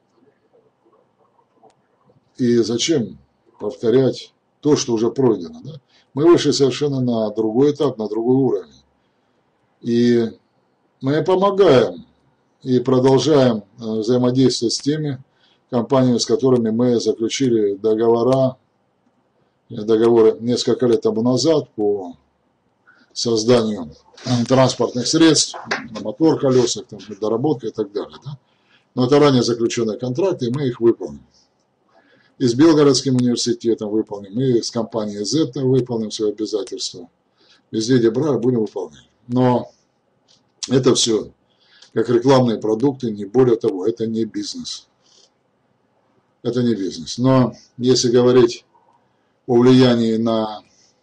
И зачем повторять то, что уже пройдено? Да? Мы вышли совершенно на другой этап, на другой уровень. И мы помогаем и продолжаем взаимодействовать с теми компаниями, с которыми мы заключили договора, договоры несколько лет тому назад по созданию транспортных средств, на мотор, колесах, там, доработка и так далее. Да? Но это ранее заключенные контракты, и мы их выполним. И с Белгородским университетом выполним, и с компанией Z выполним свои обязательства. Везде, где брали, будем выполнять. Но это все как рекламные продукты, не более того, это не бизнес. Это не бизнес. Но если говорить о влиянии на,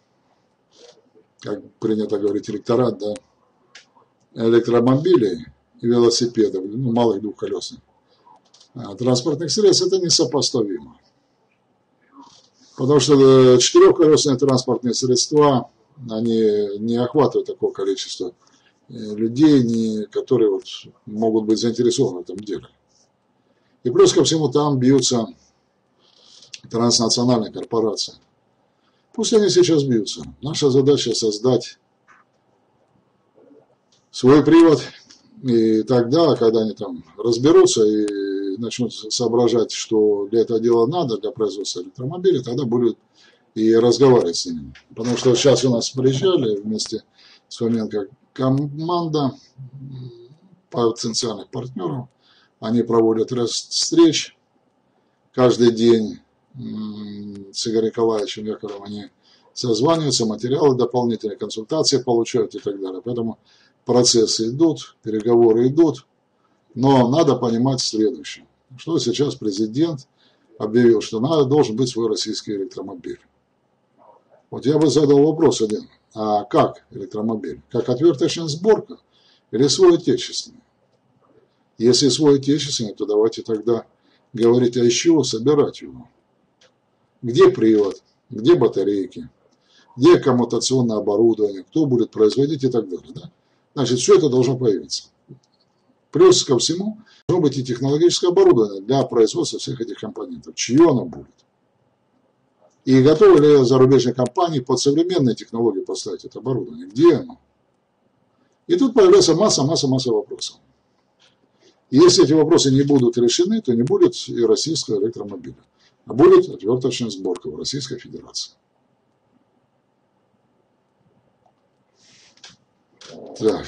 как принято говорить, электорат, да, электромобилей и велосипедов, ну, малых двухколесных транспортных средств, это несопоставимо. Потому что четырехколесные транспортные средства, они не охватывают такого количества людей, которые вот могут быть заинтересованы в этом деле. И плюс ко всему там бьются транснациональные корпорации. Пусть они сейчас бьются. Наша задача создать свой привод, и тогда, когда они там разберутся и начнут соображать, что для этого дела надо, для производства электромобилей, тогда будут и разговаривать с ними. Потому что сейчас у нас приезжали вместе с Фоменко команда потенциальных партнеров. Они проводят ряд встреч каждый день с Игорем Николаевичем Яковлевым. Они созваниваются, материалы дополнительные, консультации получают и так далее. Поэтому процессы идут, переговоры идут. Но надо понимать следующее. Что сейчас президент объявил, что надо, должен быть свой российский электромобиль. Вот я бы задал вопрос один. А как электромобиль? Как отверточная сборка или свой отечественный? Если свой отечественный, то давайте тогда говорить, а из чего собирать его? Где привод? Где батарейки? Где коммутационное оборудование? Кто будет производить и так далее? Да? Значит, все это должно появиться. Плюс ко всему, должно быть и технологическое оборудование для производства всех этих компонентов. Чье оно будет? И готовы ли зарубежные компании под современные технологии поставить это оборудование? Где оно? И тут появляется масса-масса-масса вопросов. И если эти вопросы не будут решены, то не будет и российского электромобиля, а будет отверточная сборка в Российской Федерации. Так.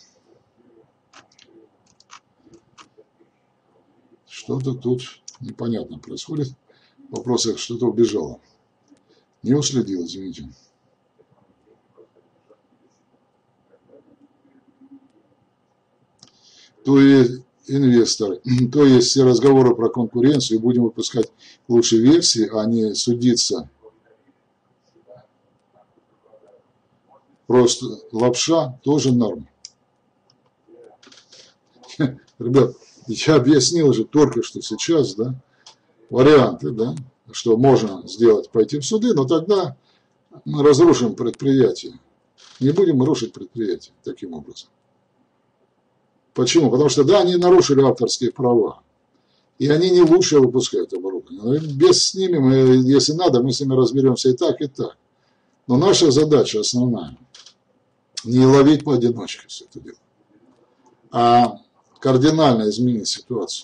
Что-то тут непонятно происходит. В вопросах что-то убежало. Не уследил, извините. то есть инвесторы, то есть все разговоры про конкуренцию, и будем выпускать лучшие версии, а не судиться. Просто лапша тоже норма. Ребят, я объяснил же только что сейчас, да, варианты, да, что можно сделать, пойти в суды, но тогда мы разрушим предприятие. Не будем рушить предприятие таким образом. Почему? Потому что, да, они нарушили авторские права. И они не лучше выпускают оборудование. Но без с ними, мы, если надо, мы с ними разберемся и так, и так. Но наша задача основная – не ловить поодиночке все это дело, а кардинально изменить ситуацию.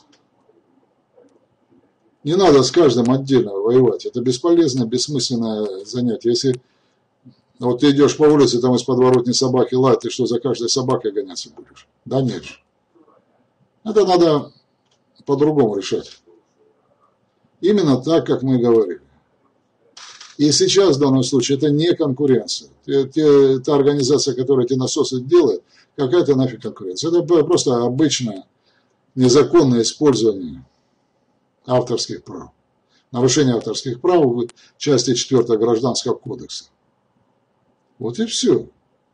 Не надо с каждым отдельно воевать. Это бесполезное, бессмысленное занятие. Если вот ты идешь по улице, там из подворотни собаки лают, ты что, за каждой собакой гоняться будешь? Да нет же. Это надо по-другому решать. Именно так, как мы говорили. И сейчас в данном случае это не конкуренция. Те, те, та организация, которая эти насосы делает, какая-то нафиг конкуренция. Это просто обычное незаконное использование авторских прав. Нарушение авторских прав в части четвёртой Гражданского кодекса. Вот и все.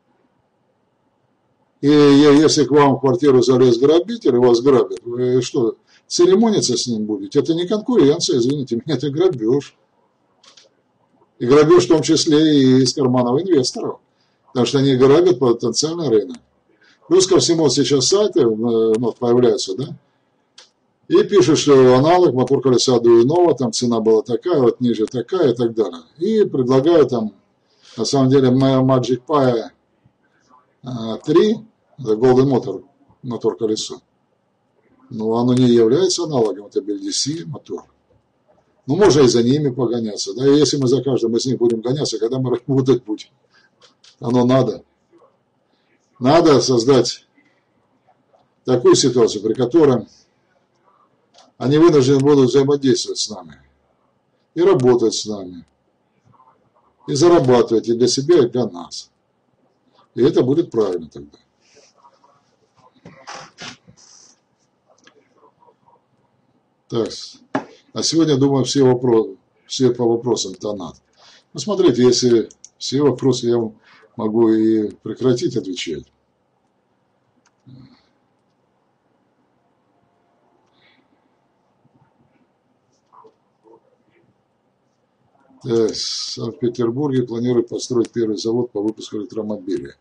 И если к вам в квартиру залез грабитель и вас грабят, вы что, церемониться с ним будете? Это не конкуренция, извините меня, это грабеж. И грабеж в том числе и из карманов инвесторов. Потому что они грабят потенциальный рынок. Плюс ко всему сейчас сайты ну, появляются, да? И пишут, что аналог мотор колеса Дуинова, там цена была такая, вот ниже такая и так далее. И предлагают там, на самом деле, Magic Pi три, это Golden Motor, мотор колесо. Но оно не является аналогом, это би эл ди си мотор. Ну, можно и за ними погоняться. Да, и если мы за каждым из них будем гоняться, когда мы работать будем, оно надо. Надо создать такую ситуацию, при которой они вынуждены будут взаимодействовать с нами. И работать с нами. И зарабатывать и для себя, и для нас. И это будет правильно тогда. Так. А сегодня, думаю, все, вопросы, все по вопросам тонат. Ну, смотрите, если все вопросы я могу и прекратить отвечать. В Санкт-Петербурге планируют построить первый завод по выпуску электромобилей.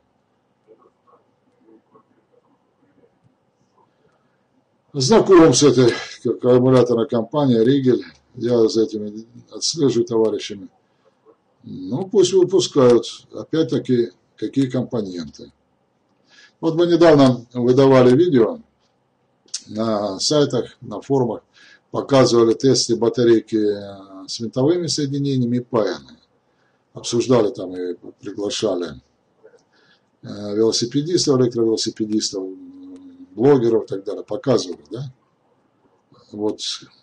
Знаком с этой аккумуляторной компанией Ригель. Я за этими отслеживаю товарищами. Ну, пусть выпускают. Опять-таки, какие компоненты. Вот мы недавно выдавали видео на сайтах, на форумах. Показывали тесты батарейки с винтовыми соединениями и паяны. Обсуждали там и приглашали велосипедистов, электровелосипедистов, блогеров и так далее. Показывали, да? Вот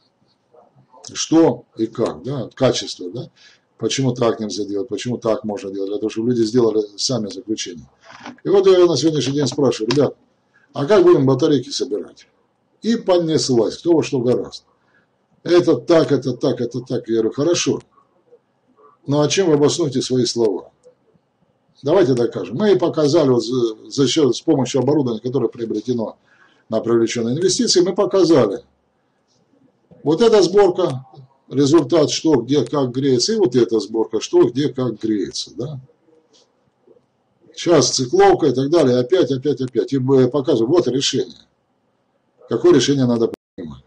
что и как, да? Качество, да? Почему так нельзя делать, почему так можно делать, для того, чтобы люди сделали сами заключение. И вот я на сегодняшний день спрашиваю, ребят, а как будем батарейки собирать? И понеслась, кто во что гораздо. Это так, это так, это так. Я говорю, хорошо. Ну, а чем вы обоснуете свои слова? Давайте докажем. Мы показали вот за, за счет, с помощью оборудования, которое приобретено на привлеченные инвестиции, мы показали. Вот эта сборка, результат, что, где, как греется, и вот эта сборка, что, где, как греется. Да? Сейчас цикловка и так далее, опять, опять, опять. И показываю, вот решение. Какое решение надо принимать.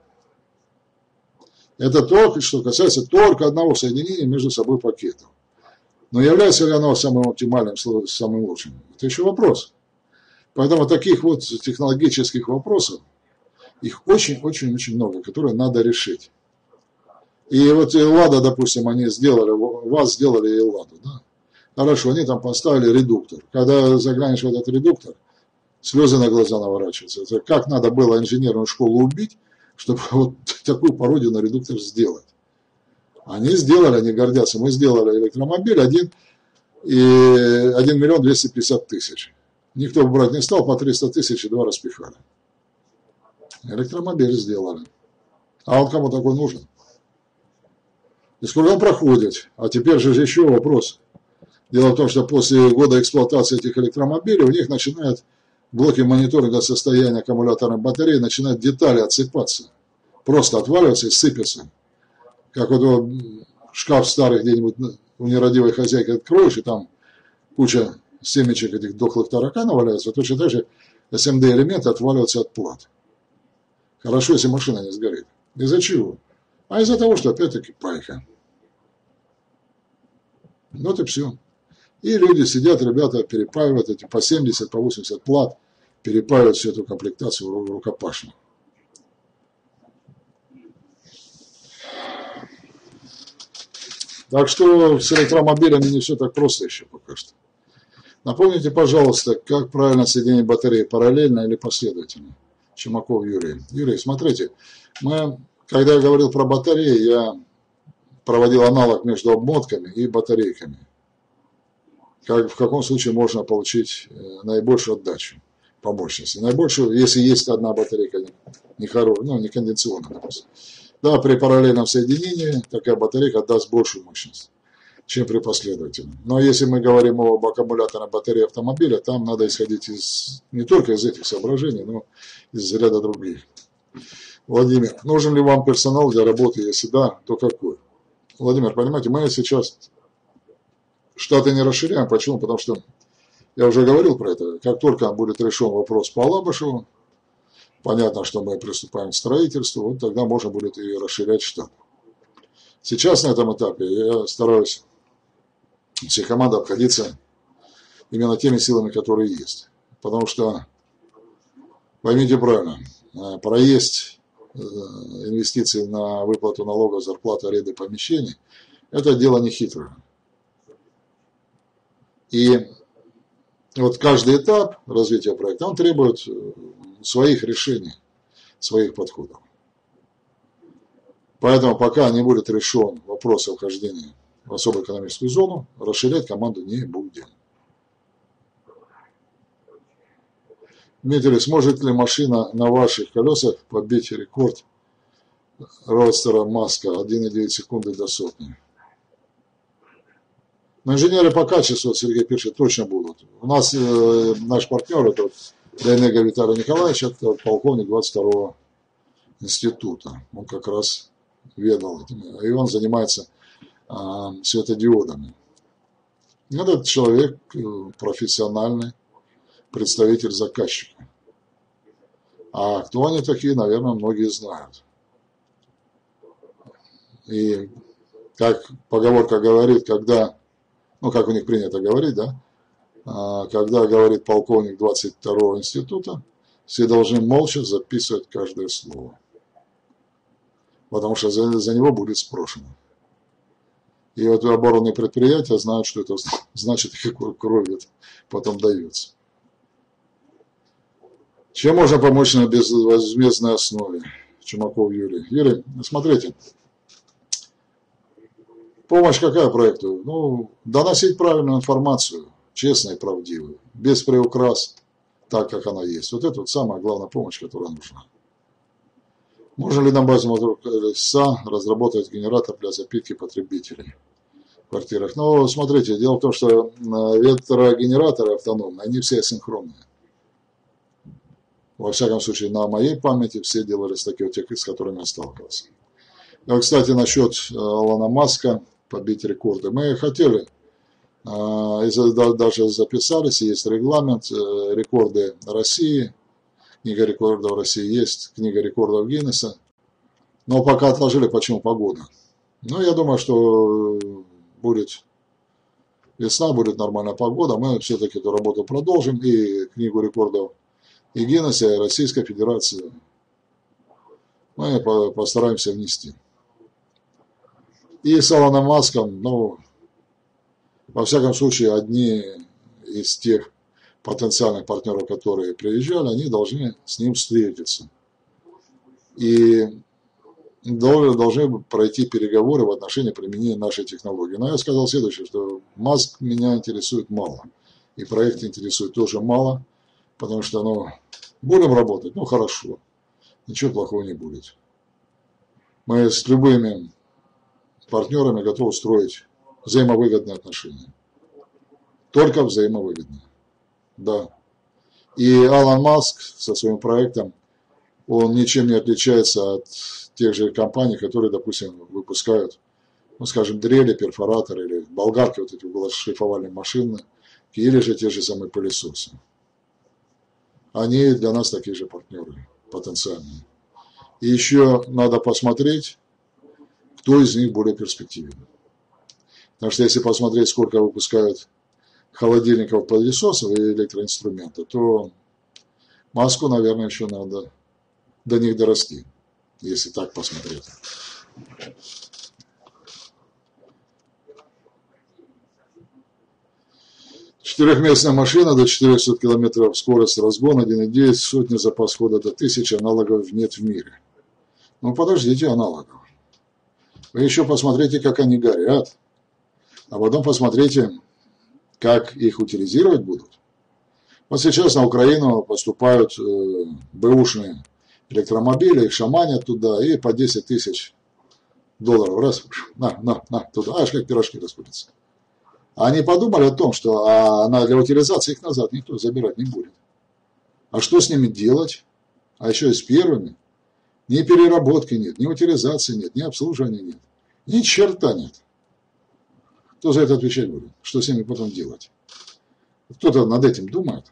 Это только, что касается только одного соединения между собой пакетов. Но является ли оно самым оптимальным, самым лучшим? Это еще вопрос. Поэтому таких вот технологических вопросов, их очень-очень-очень много, которые надо решить. И вот Лада, допустим, они сделали, вас сделали и Ладу, да? Хорошо, они там поставили редуктор. Когда заглянешь в этот редуктор, слезы на глаза наворачиваются. Это как надо было инженерную школу убить, чтобы вот такую пародию на редуктор сделать. Они сделали, они гордятся. Мы сделали электромобиль один, и один миллион двести пятьдесят тысяч. Никто брать не стал, по триста тысяч и два распихали. Электромобиль сделали. А он кому такой нужен? И сколько он проходит? А теперь же еще вопрос. Дело в том, что после года эксплуатации этих электромобилей у них начинают блоки мониторинга состояния аккумуляторной батареи, начинают детали отсыпаться. Просто отваливаться и сыпятся. Как вот шкаф старый где-нибудь у нерадивой хозяйки откроешь, и там куча семечек этих дохлых тараканов валяются, точно так же эс эм дэ-элементы отваливаются от плат. Хорошо, если машина не сгорит. Из-за чего? А из-за того, что опять-таки пайка. Вот и все. И люди сидят, ребята перепаивают эти по семьдесят, по восемьдесят плат, перепаивают всю эту комплектацию рукопашно. Так что с электромобилями не все так просто еще пока что. Напомните, пожалуйста, как правильно соединить батареи, параллельно или последовательно. Чумаков Юрий. Юрий, смотрите, мы, когда я говорил про батареи, я проводил аналог между обмотками и батарейками. Как, в каком случае можно получить наибольшую отдачу по мощности. Наибольшую, если есть одна батарейка не хорошая, ну, не конденсационная, допустим. Да, при параллельном соединении такая батарейка даст большую мощность, чем при последовательном. Но если мы говорим об аккумуляторной батарее автомобиля, там надо исходить из, не только из этих соображений, но из ряда других. Владимир, нужен ли вам персонал для работы? Если да, то какой? Владимир, понимаете, мы сейчас штаты не расширяем. Почему? Потому что, я уже говорил про это, как только будет решен вопрос по Алабышеву, понятно, что мы приступаем к строительству, вот тогда можно будет и расширять штат. Сейчас на этом этапе я стараюсь всей командой обходиться именно теми силами, которые есть. Потому что, поймите правильно, проезд инвестиций на выплату налогов, зарплаты, аренды помещений – это дело не хитрое. И вот каждый этап развития проекта, он требует своих решений, своих подходов. Поэтому пока не будет решен вопрос о вхождении в особую экономическую зону, расширять команду не будем. Дмитрий, сможет ли машина на ваших колесах побить рекорд родстера Маска один и девять секунды до сотни? Но инженеры по качеству, Сергей пишет, точно будут. У нас э, наш партнер, это Дайнега Виталий Николаевич, это полковник двадцать второго института. Он как раз ведал этим. И он занимается э, светодиодами. Этот человек э, профессиональный представитель заказчика. А кто они такие, наверное, многие знают. И как поговорка говорит, когда, ну как у них принято говорить, да, когда говорит полковник двадцать второго института, все должны молча записывать каждое слово. Потому что за, за него будет спрошено. И вот оборонные предприятия знают, что это значит и какую кровь это потом дается. Чем можно помочь на безвозмездной основе? Чумаков Юрий. Юрий, смотрите. Помощь какая проекту? Ну, доносить правильную информацию, честную и правдивую, без приукрас, так как она есть. Вот это вот самая главная помощь, которая нужна. Можно ли на базе мотор-колеса разработать генератор для запитки потребителей в квартирах? Ну, смотрите, дело в том, что ветрогенераторы автономные, они все асинхронные. Во всяком случае, на моей памяти все делались такие вот, с которыми я сталкивался. И, кстати, насчет Илона Маска, побить рекорды. Мы хотели, даже записались, есть регламент, рекорды России, книга рекордов России есть, книга рекордов Гиннесса. Но пока отложили, почему погода. Ну, я думаю, что будет весна, будет нормальная погода. Мы все-таки эту работу продолжим и книгу рекордов и Гиннесса, и Российской Федерации мы постараемся внести. И с Илоном Маском, ну, во всяком случае, одни из тех потенциальных партнеров, которые приезжали, они должны с ним встретиться. И должны пройти переговоры в отношении применения нашей технологии. Но я сказал следующее, что Маск меня интересует мало. И проект интересует тоже мало. Потому что, ну, будем работать, ну, хорошо. ничего плохого не будет. Мы с любыми партнерами готовы строить взаимовыгодные отношения. Только взаимовыгодные. Да. И Алан Маск со своим проектом, он ничем не отличается от тех же компаний, которые, допустим, выпускают, ну, скажем, дрели, перфораторы или болгарки, вот эти шлифовальные машины, или же те же самые пылесосы. Они для нас такие же партнеры потенциальные. И еще надо посмотреть, кто из них более перспективен. Потому что если посмотреть, сколько выпускают холодильников, пылесосов и электроинструментов, то Маску, наверное, еще надо до них дорасти, если так посмотреть. Четырехместная машина до четырехсот километров скорость разгона, один и девять, сотни запас хода до тысячи, аналогов нет в мире. Ну подождите аналогов. Вы еще посмотрите, как они горят, а потом посмотрите, как их утилизировать будут. Вот сейчас на Украину поступают э, бэушные электромобили, их шаманят туда и по десять тысяч долларов раз, на, на, на, туда, аж как пирожки раскрутятся. Они подумали о том, что а, на, для утилизации их назад никто забирать не будет. А что с ними делать? А еще и с первыми. Ни переработки нет, ни утилизации нет, ни обслуживания нет. Ни черта нет. Кто за это отвечать будет? Что с ними потом делать? Кто-то над этим думает.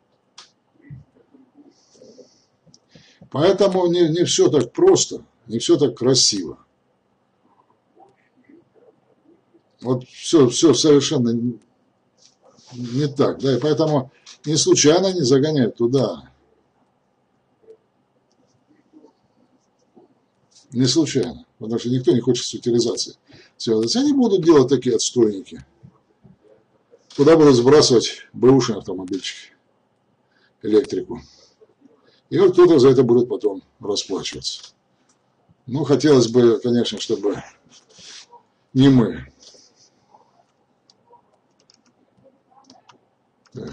Поэтому не, не все так просто, не все так красиво. Вот все, все совершенно не так. Да? И поэтому не случайно не загоняют туда. Не случайно. Потому что никто не хочет с утилизацией связываться. Они будут делать такие отстойники. Куда будут сбрасывать бэушные автомобильчики, электрику. И вот кто-то за это будет потом расплачиваться. Ну, хотелось бы, конечно, чтобы не мы. Так.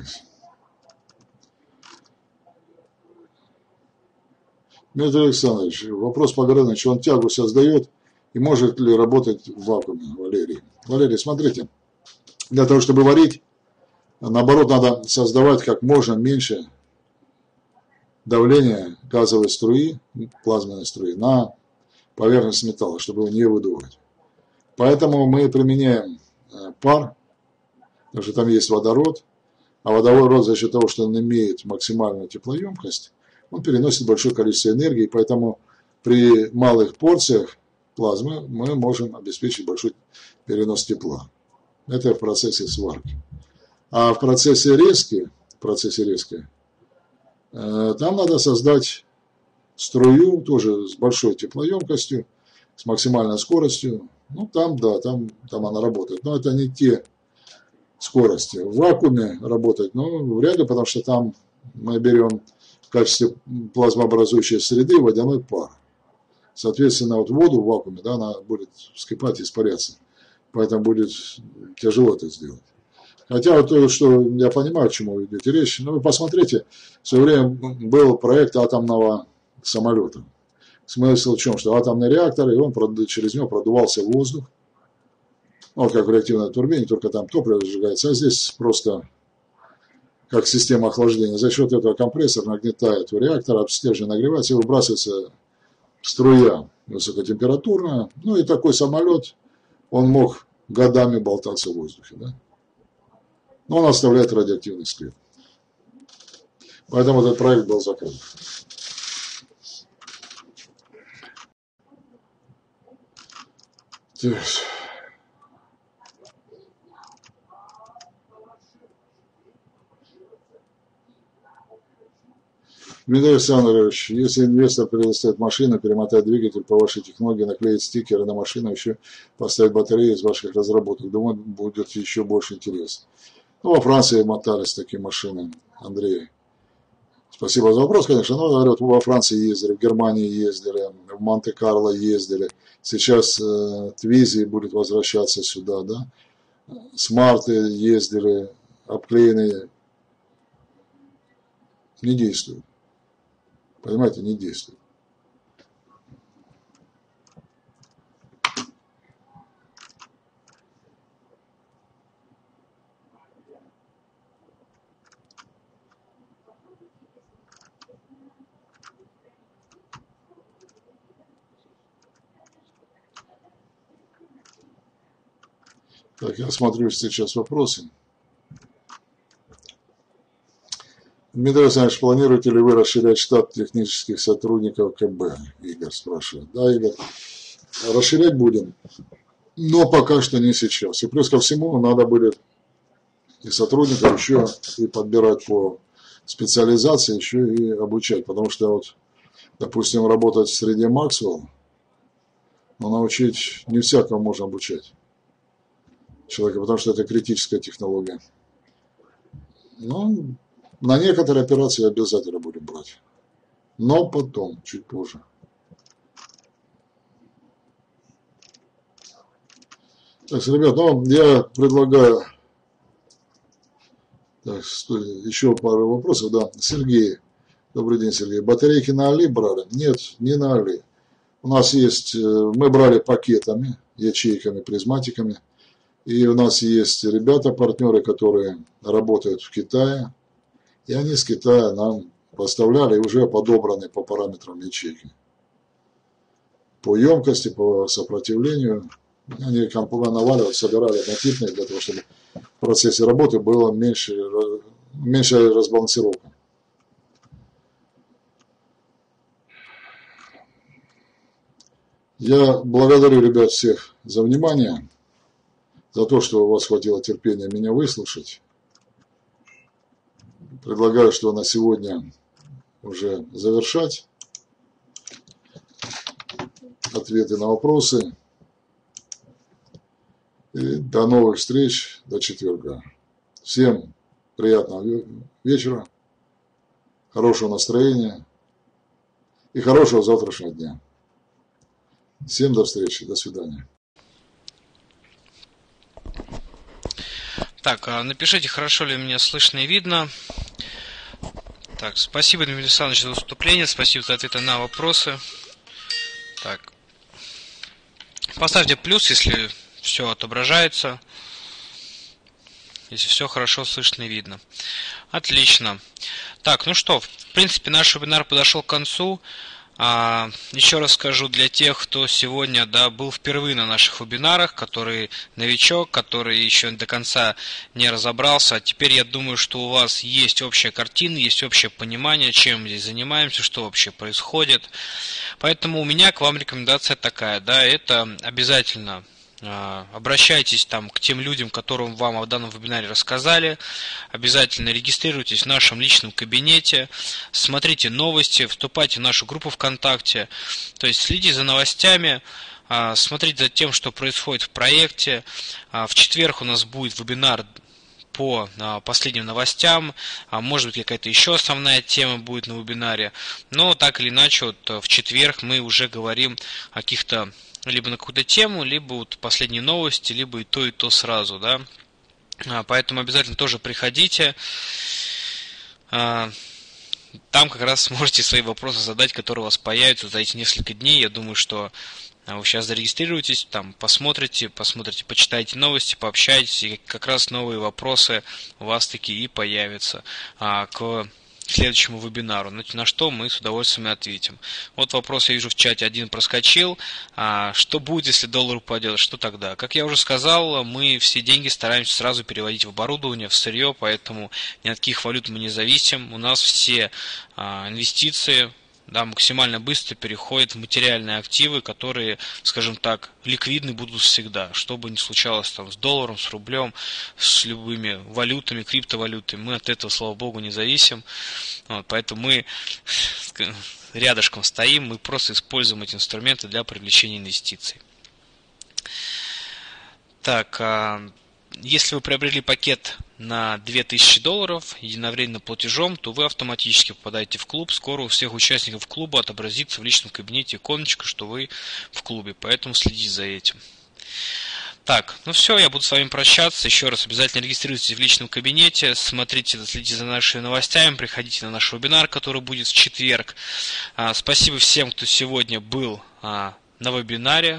Дмитрий Александрович, вопрос по Горыныч. Он тягу создает и может ли работать в вакууме, Валерий? Валерий, смотрите, для того, чтобы варить, наоборот, надо создавать как можно меньше давления газовой струи, плазменной струи на поверхность металла, чтобы его не выдувать. Поэтому мы применяем пар, потому что там есть водород, а водород за счет того, что он имеет максимальную теплоемкость, он переносит большое количество энергии, поэтому при малых порциях плазмы мы можем обеспечить большой перенос тепла. Это в процессе сварки. А в процессе резки, в процессе резки, э, там надо создать струю, тоже с большой теплоемкостью, с максимальной скоростью. Ну, там, да, там, там она работает. Но это не те скорости. В вакууме работать, ну, вряд ли, потому что там мы берем в качестве плазмообразующей среды водяной пар. Соответственно, вот воду в вакууме, да, она будет вскипать и испаряться. Поэтому будет тяжело это сделать. Хотя вот то, что я понимаю, к чему вы идете речь, ну вы посмотрите, в свое время был проект атомного самолета. Смысл в чем? Что атомный реактор, и он через него продувался воздух. Вот как в реактивной турбине, только там топливо сжигается, а здесь просто как система охлаждения. За счет этого компрессор нагнетает в реактор, об стержень нагревается и выбрасывается струя высокотемпературная. Ну и такой самолет, он мог годами болтаться в воздухе. Да? Но он оставляет радиоактивный след. Поэтому этот проект был закрыт. Так. Дмитрий Александрович, если инвестор предоставит машину, перемотать двигатель по вашей технологии, наклеить стикеры на машину, еще поставить батареи из ваших разработок, думаю, будет еще больше интереса. Ну, во Франции мотались такие машины, Андрей. Спасибо за вопрос, конечно, но, говорят, во Франции ездили, в Германии ездили, в Монте-Карло ездили. Сейчас э, Твизи будет возвращаться сюда, да. Смарты ездили, обклеенные. Не действуют. Понимаете, не действует. Так, я смотрю сейчас вопросы. Дмитрий Александрович, планируете ли вы расширять штат технических сотрудников КБ? Игорь спрашивает. Да, Игорь, расширять будем, но пока что не сейчас. И плюс ко всему надо будет и сотрудников еще и подбирать по специализации, еще и обучать. Потому что вот, допустим, работать в среде Максвелл, но научить не всякого можно обучать человека, потому что это критическая технология. Ну, на некоторые операции обязательно будем брать. Но потом, чуть позже. Так, ребят, ну, я предлагаю... Так, еще пару вопросов. Да, Сергей. Добрый день, Сергей. Батарейки на Али брали? Нет, не на Али. У нас есть... Мы брали пакетами, ячейками, призматиками. И у нас есть ребята, партнеры, которые работают в Китае. И они с Китая нам поставляли уже подобранные по параметрам ячейки. По емкости, по сопротивлению. Они наваливали, собирали однотипные для того, чтобы в процессе работы было меньше, меньше разбалансировка. Я благодарю, ребят, всех за внимание, за то, что у вас хватило терпения меня выслушать. Предлагаю, что на сегодня уже завершать ответы на вопросы. И до новых встреч, до четверга. Всем приятного вечера, хорошего настроения и хорошего завтрашнего дня. Всем до встречи, до свидания. Так, напишите, хорошо ли меня слышно и видно. Так, спасибо, Дмитрий Александрович, за выступление, спасибо за ответы на вопросы. Так, поставьте плюс, если все отображается, если все хорошо слышно и видно. Отлично. Так, ну что, в принципе, наш вебинар подошел к концу. А, еще раз скажу для тех, кто сегодня, да, был впервые на наших вебинарах, который новичок, который еще до конца не разобрался. Теперь я думаю, что у вас есть общая картина, есть общее понимание, чем мы здесь занимаемся, что вообще происходит. Поэтому у меня к вам рекомендация такая, да, это обязательно обращайтесь там к тем людям, которым вам о данном вебинаре рассказали. Обязательно регистрируйтесь в нашем личном кабинете, смотрите новости, вступайте в нашу группу ВКонтакте. То есть следите за новостями, смотрите за тем, что происходит в проекте. В четверг у нас будет вебинар по последним новостям, может быть, какая-то еще основная тема будет на вебинаре. Но так или иначе, вот в четверг мы уже говорим о каких-то либо на какую-то тему, либо вот последние новости, либо и то, и то сразу, да. Поэтому обязательно тоже приходите. Там как раз сможете свои вопросы задать, которые у вас появятся за эти несколько дней. Я думаю, что вы сейчас зарегистрируетесь, там посмотрите, посмотрите, почитайте новости, пообщайтесь, и как раз новые вопросы у вас такие и появятся к следующему вебинару, на что мы с удовольствием ответим. Вот вопрос я вижу в чате, один проскочил. А, что будет, если доллар упадет? Что тогда? Как я уже сказал, мы все деньги стараемся сразу переводить в оборудование, в сырье, поэтому ни от каких валют мы не зависим. У нас все а, инвестиции, да, максимально быстро переходят в материальные активы, которые, скажем так, ликвидны будут всегда. Что бы ни случалось там с долларом, с рублем, с любыми валютами, криптовалютами, мы от этого, слава богу, не зависим. Вот, поэтому мы рядышком стоим, мы просто используем эти инструменты для привлечения инвестиций. Так, если вы приобрели пакет на две тысячи долларов единовременным платежом, то вы автоматически попадаете в клуб. Скоро у всех участников клуба отобразится в личном кабинете иконочка, что вы в клубе, поэтому следите за этим. Так, ну все, я буду с вами прощаться. Еще раз обязательно регистрируйтесь в личном кабинете, смотрите, следите за нашими новостями, приходите на наш вебинар, который будет в четверг. Спасибо всем, кто сегодня был на вебинаре,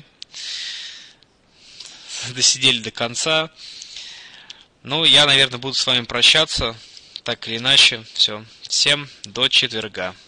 досидели до конца. Ну, я, наверное, буду с вами прощаться, так или иначе. Все. Всем до четверга.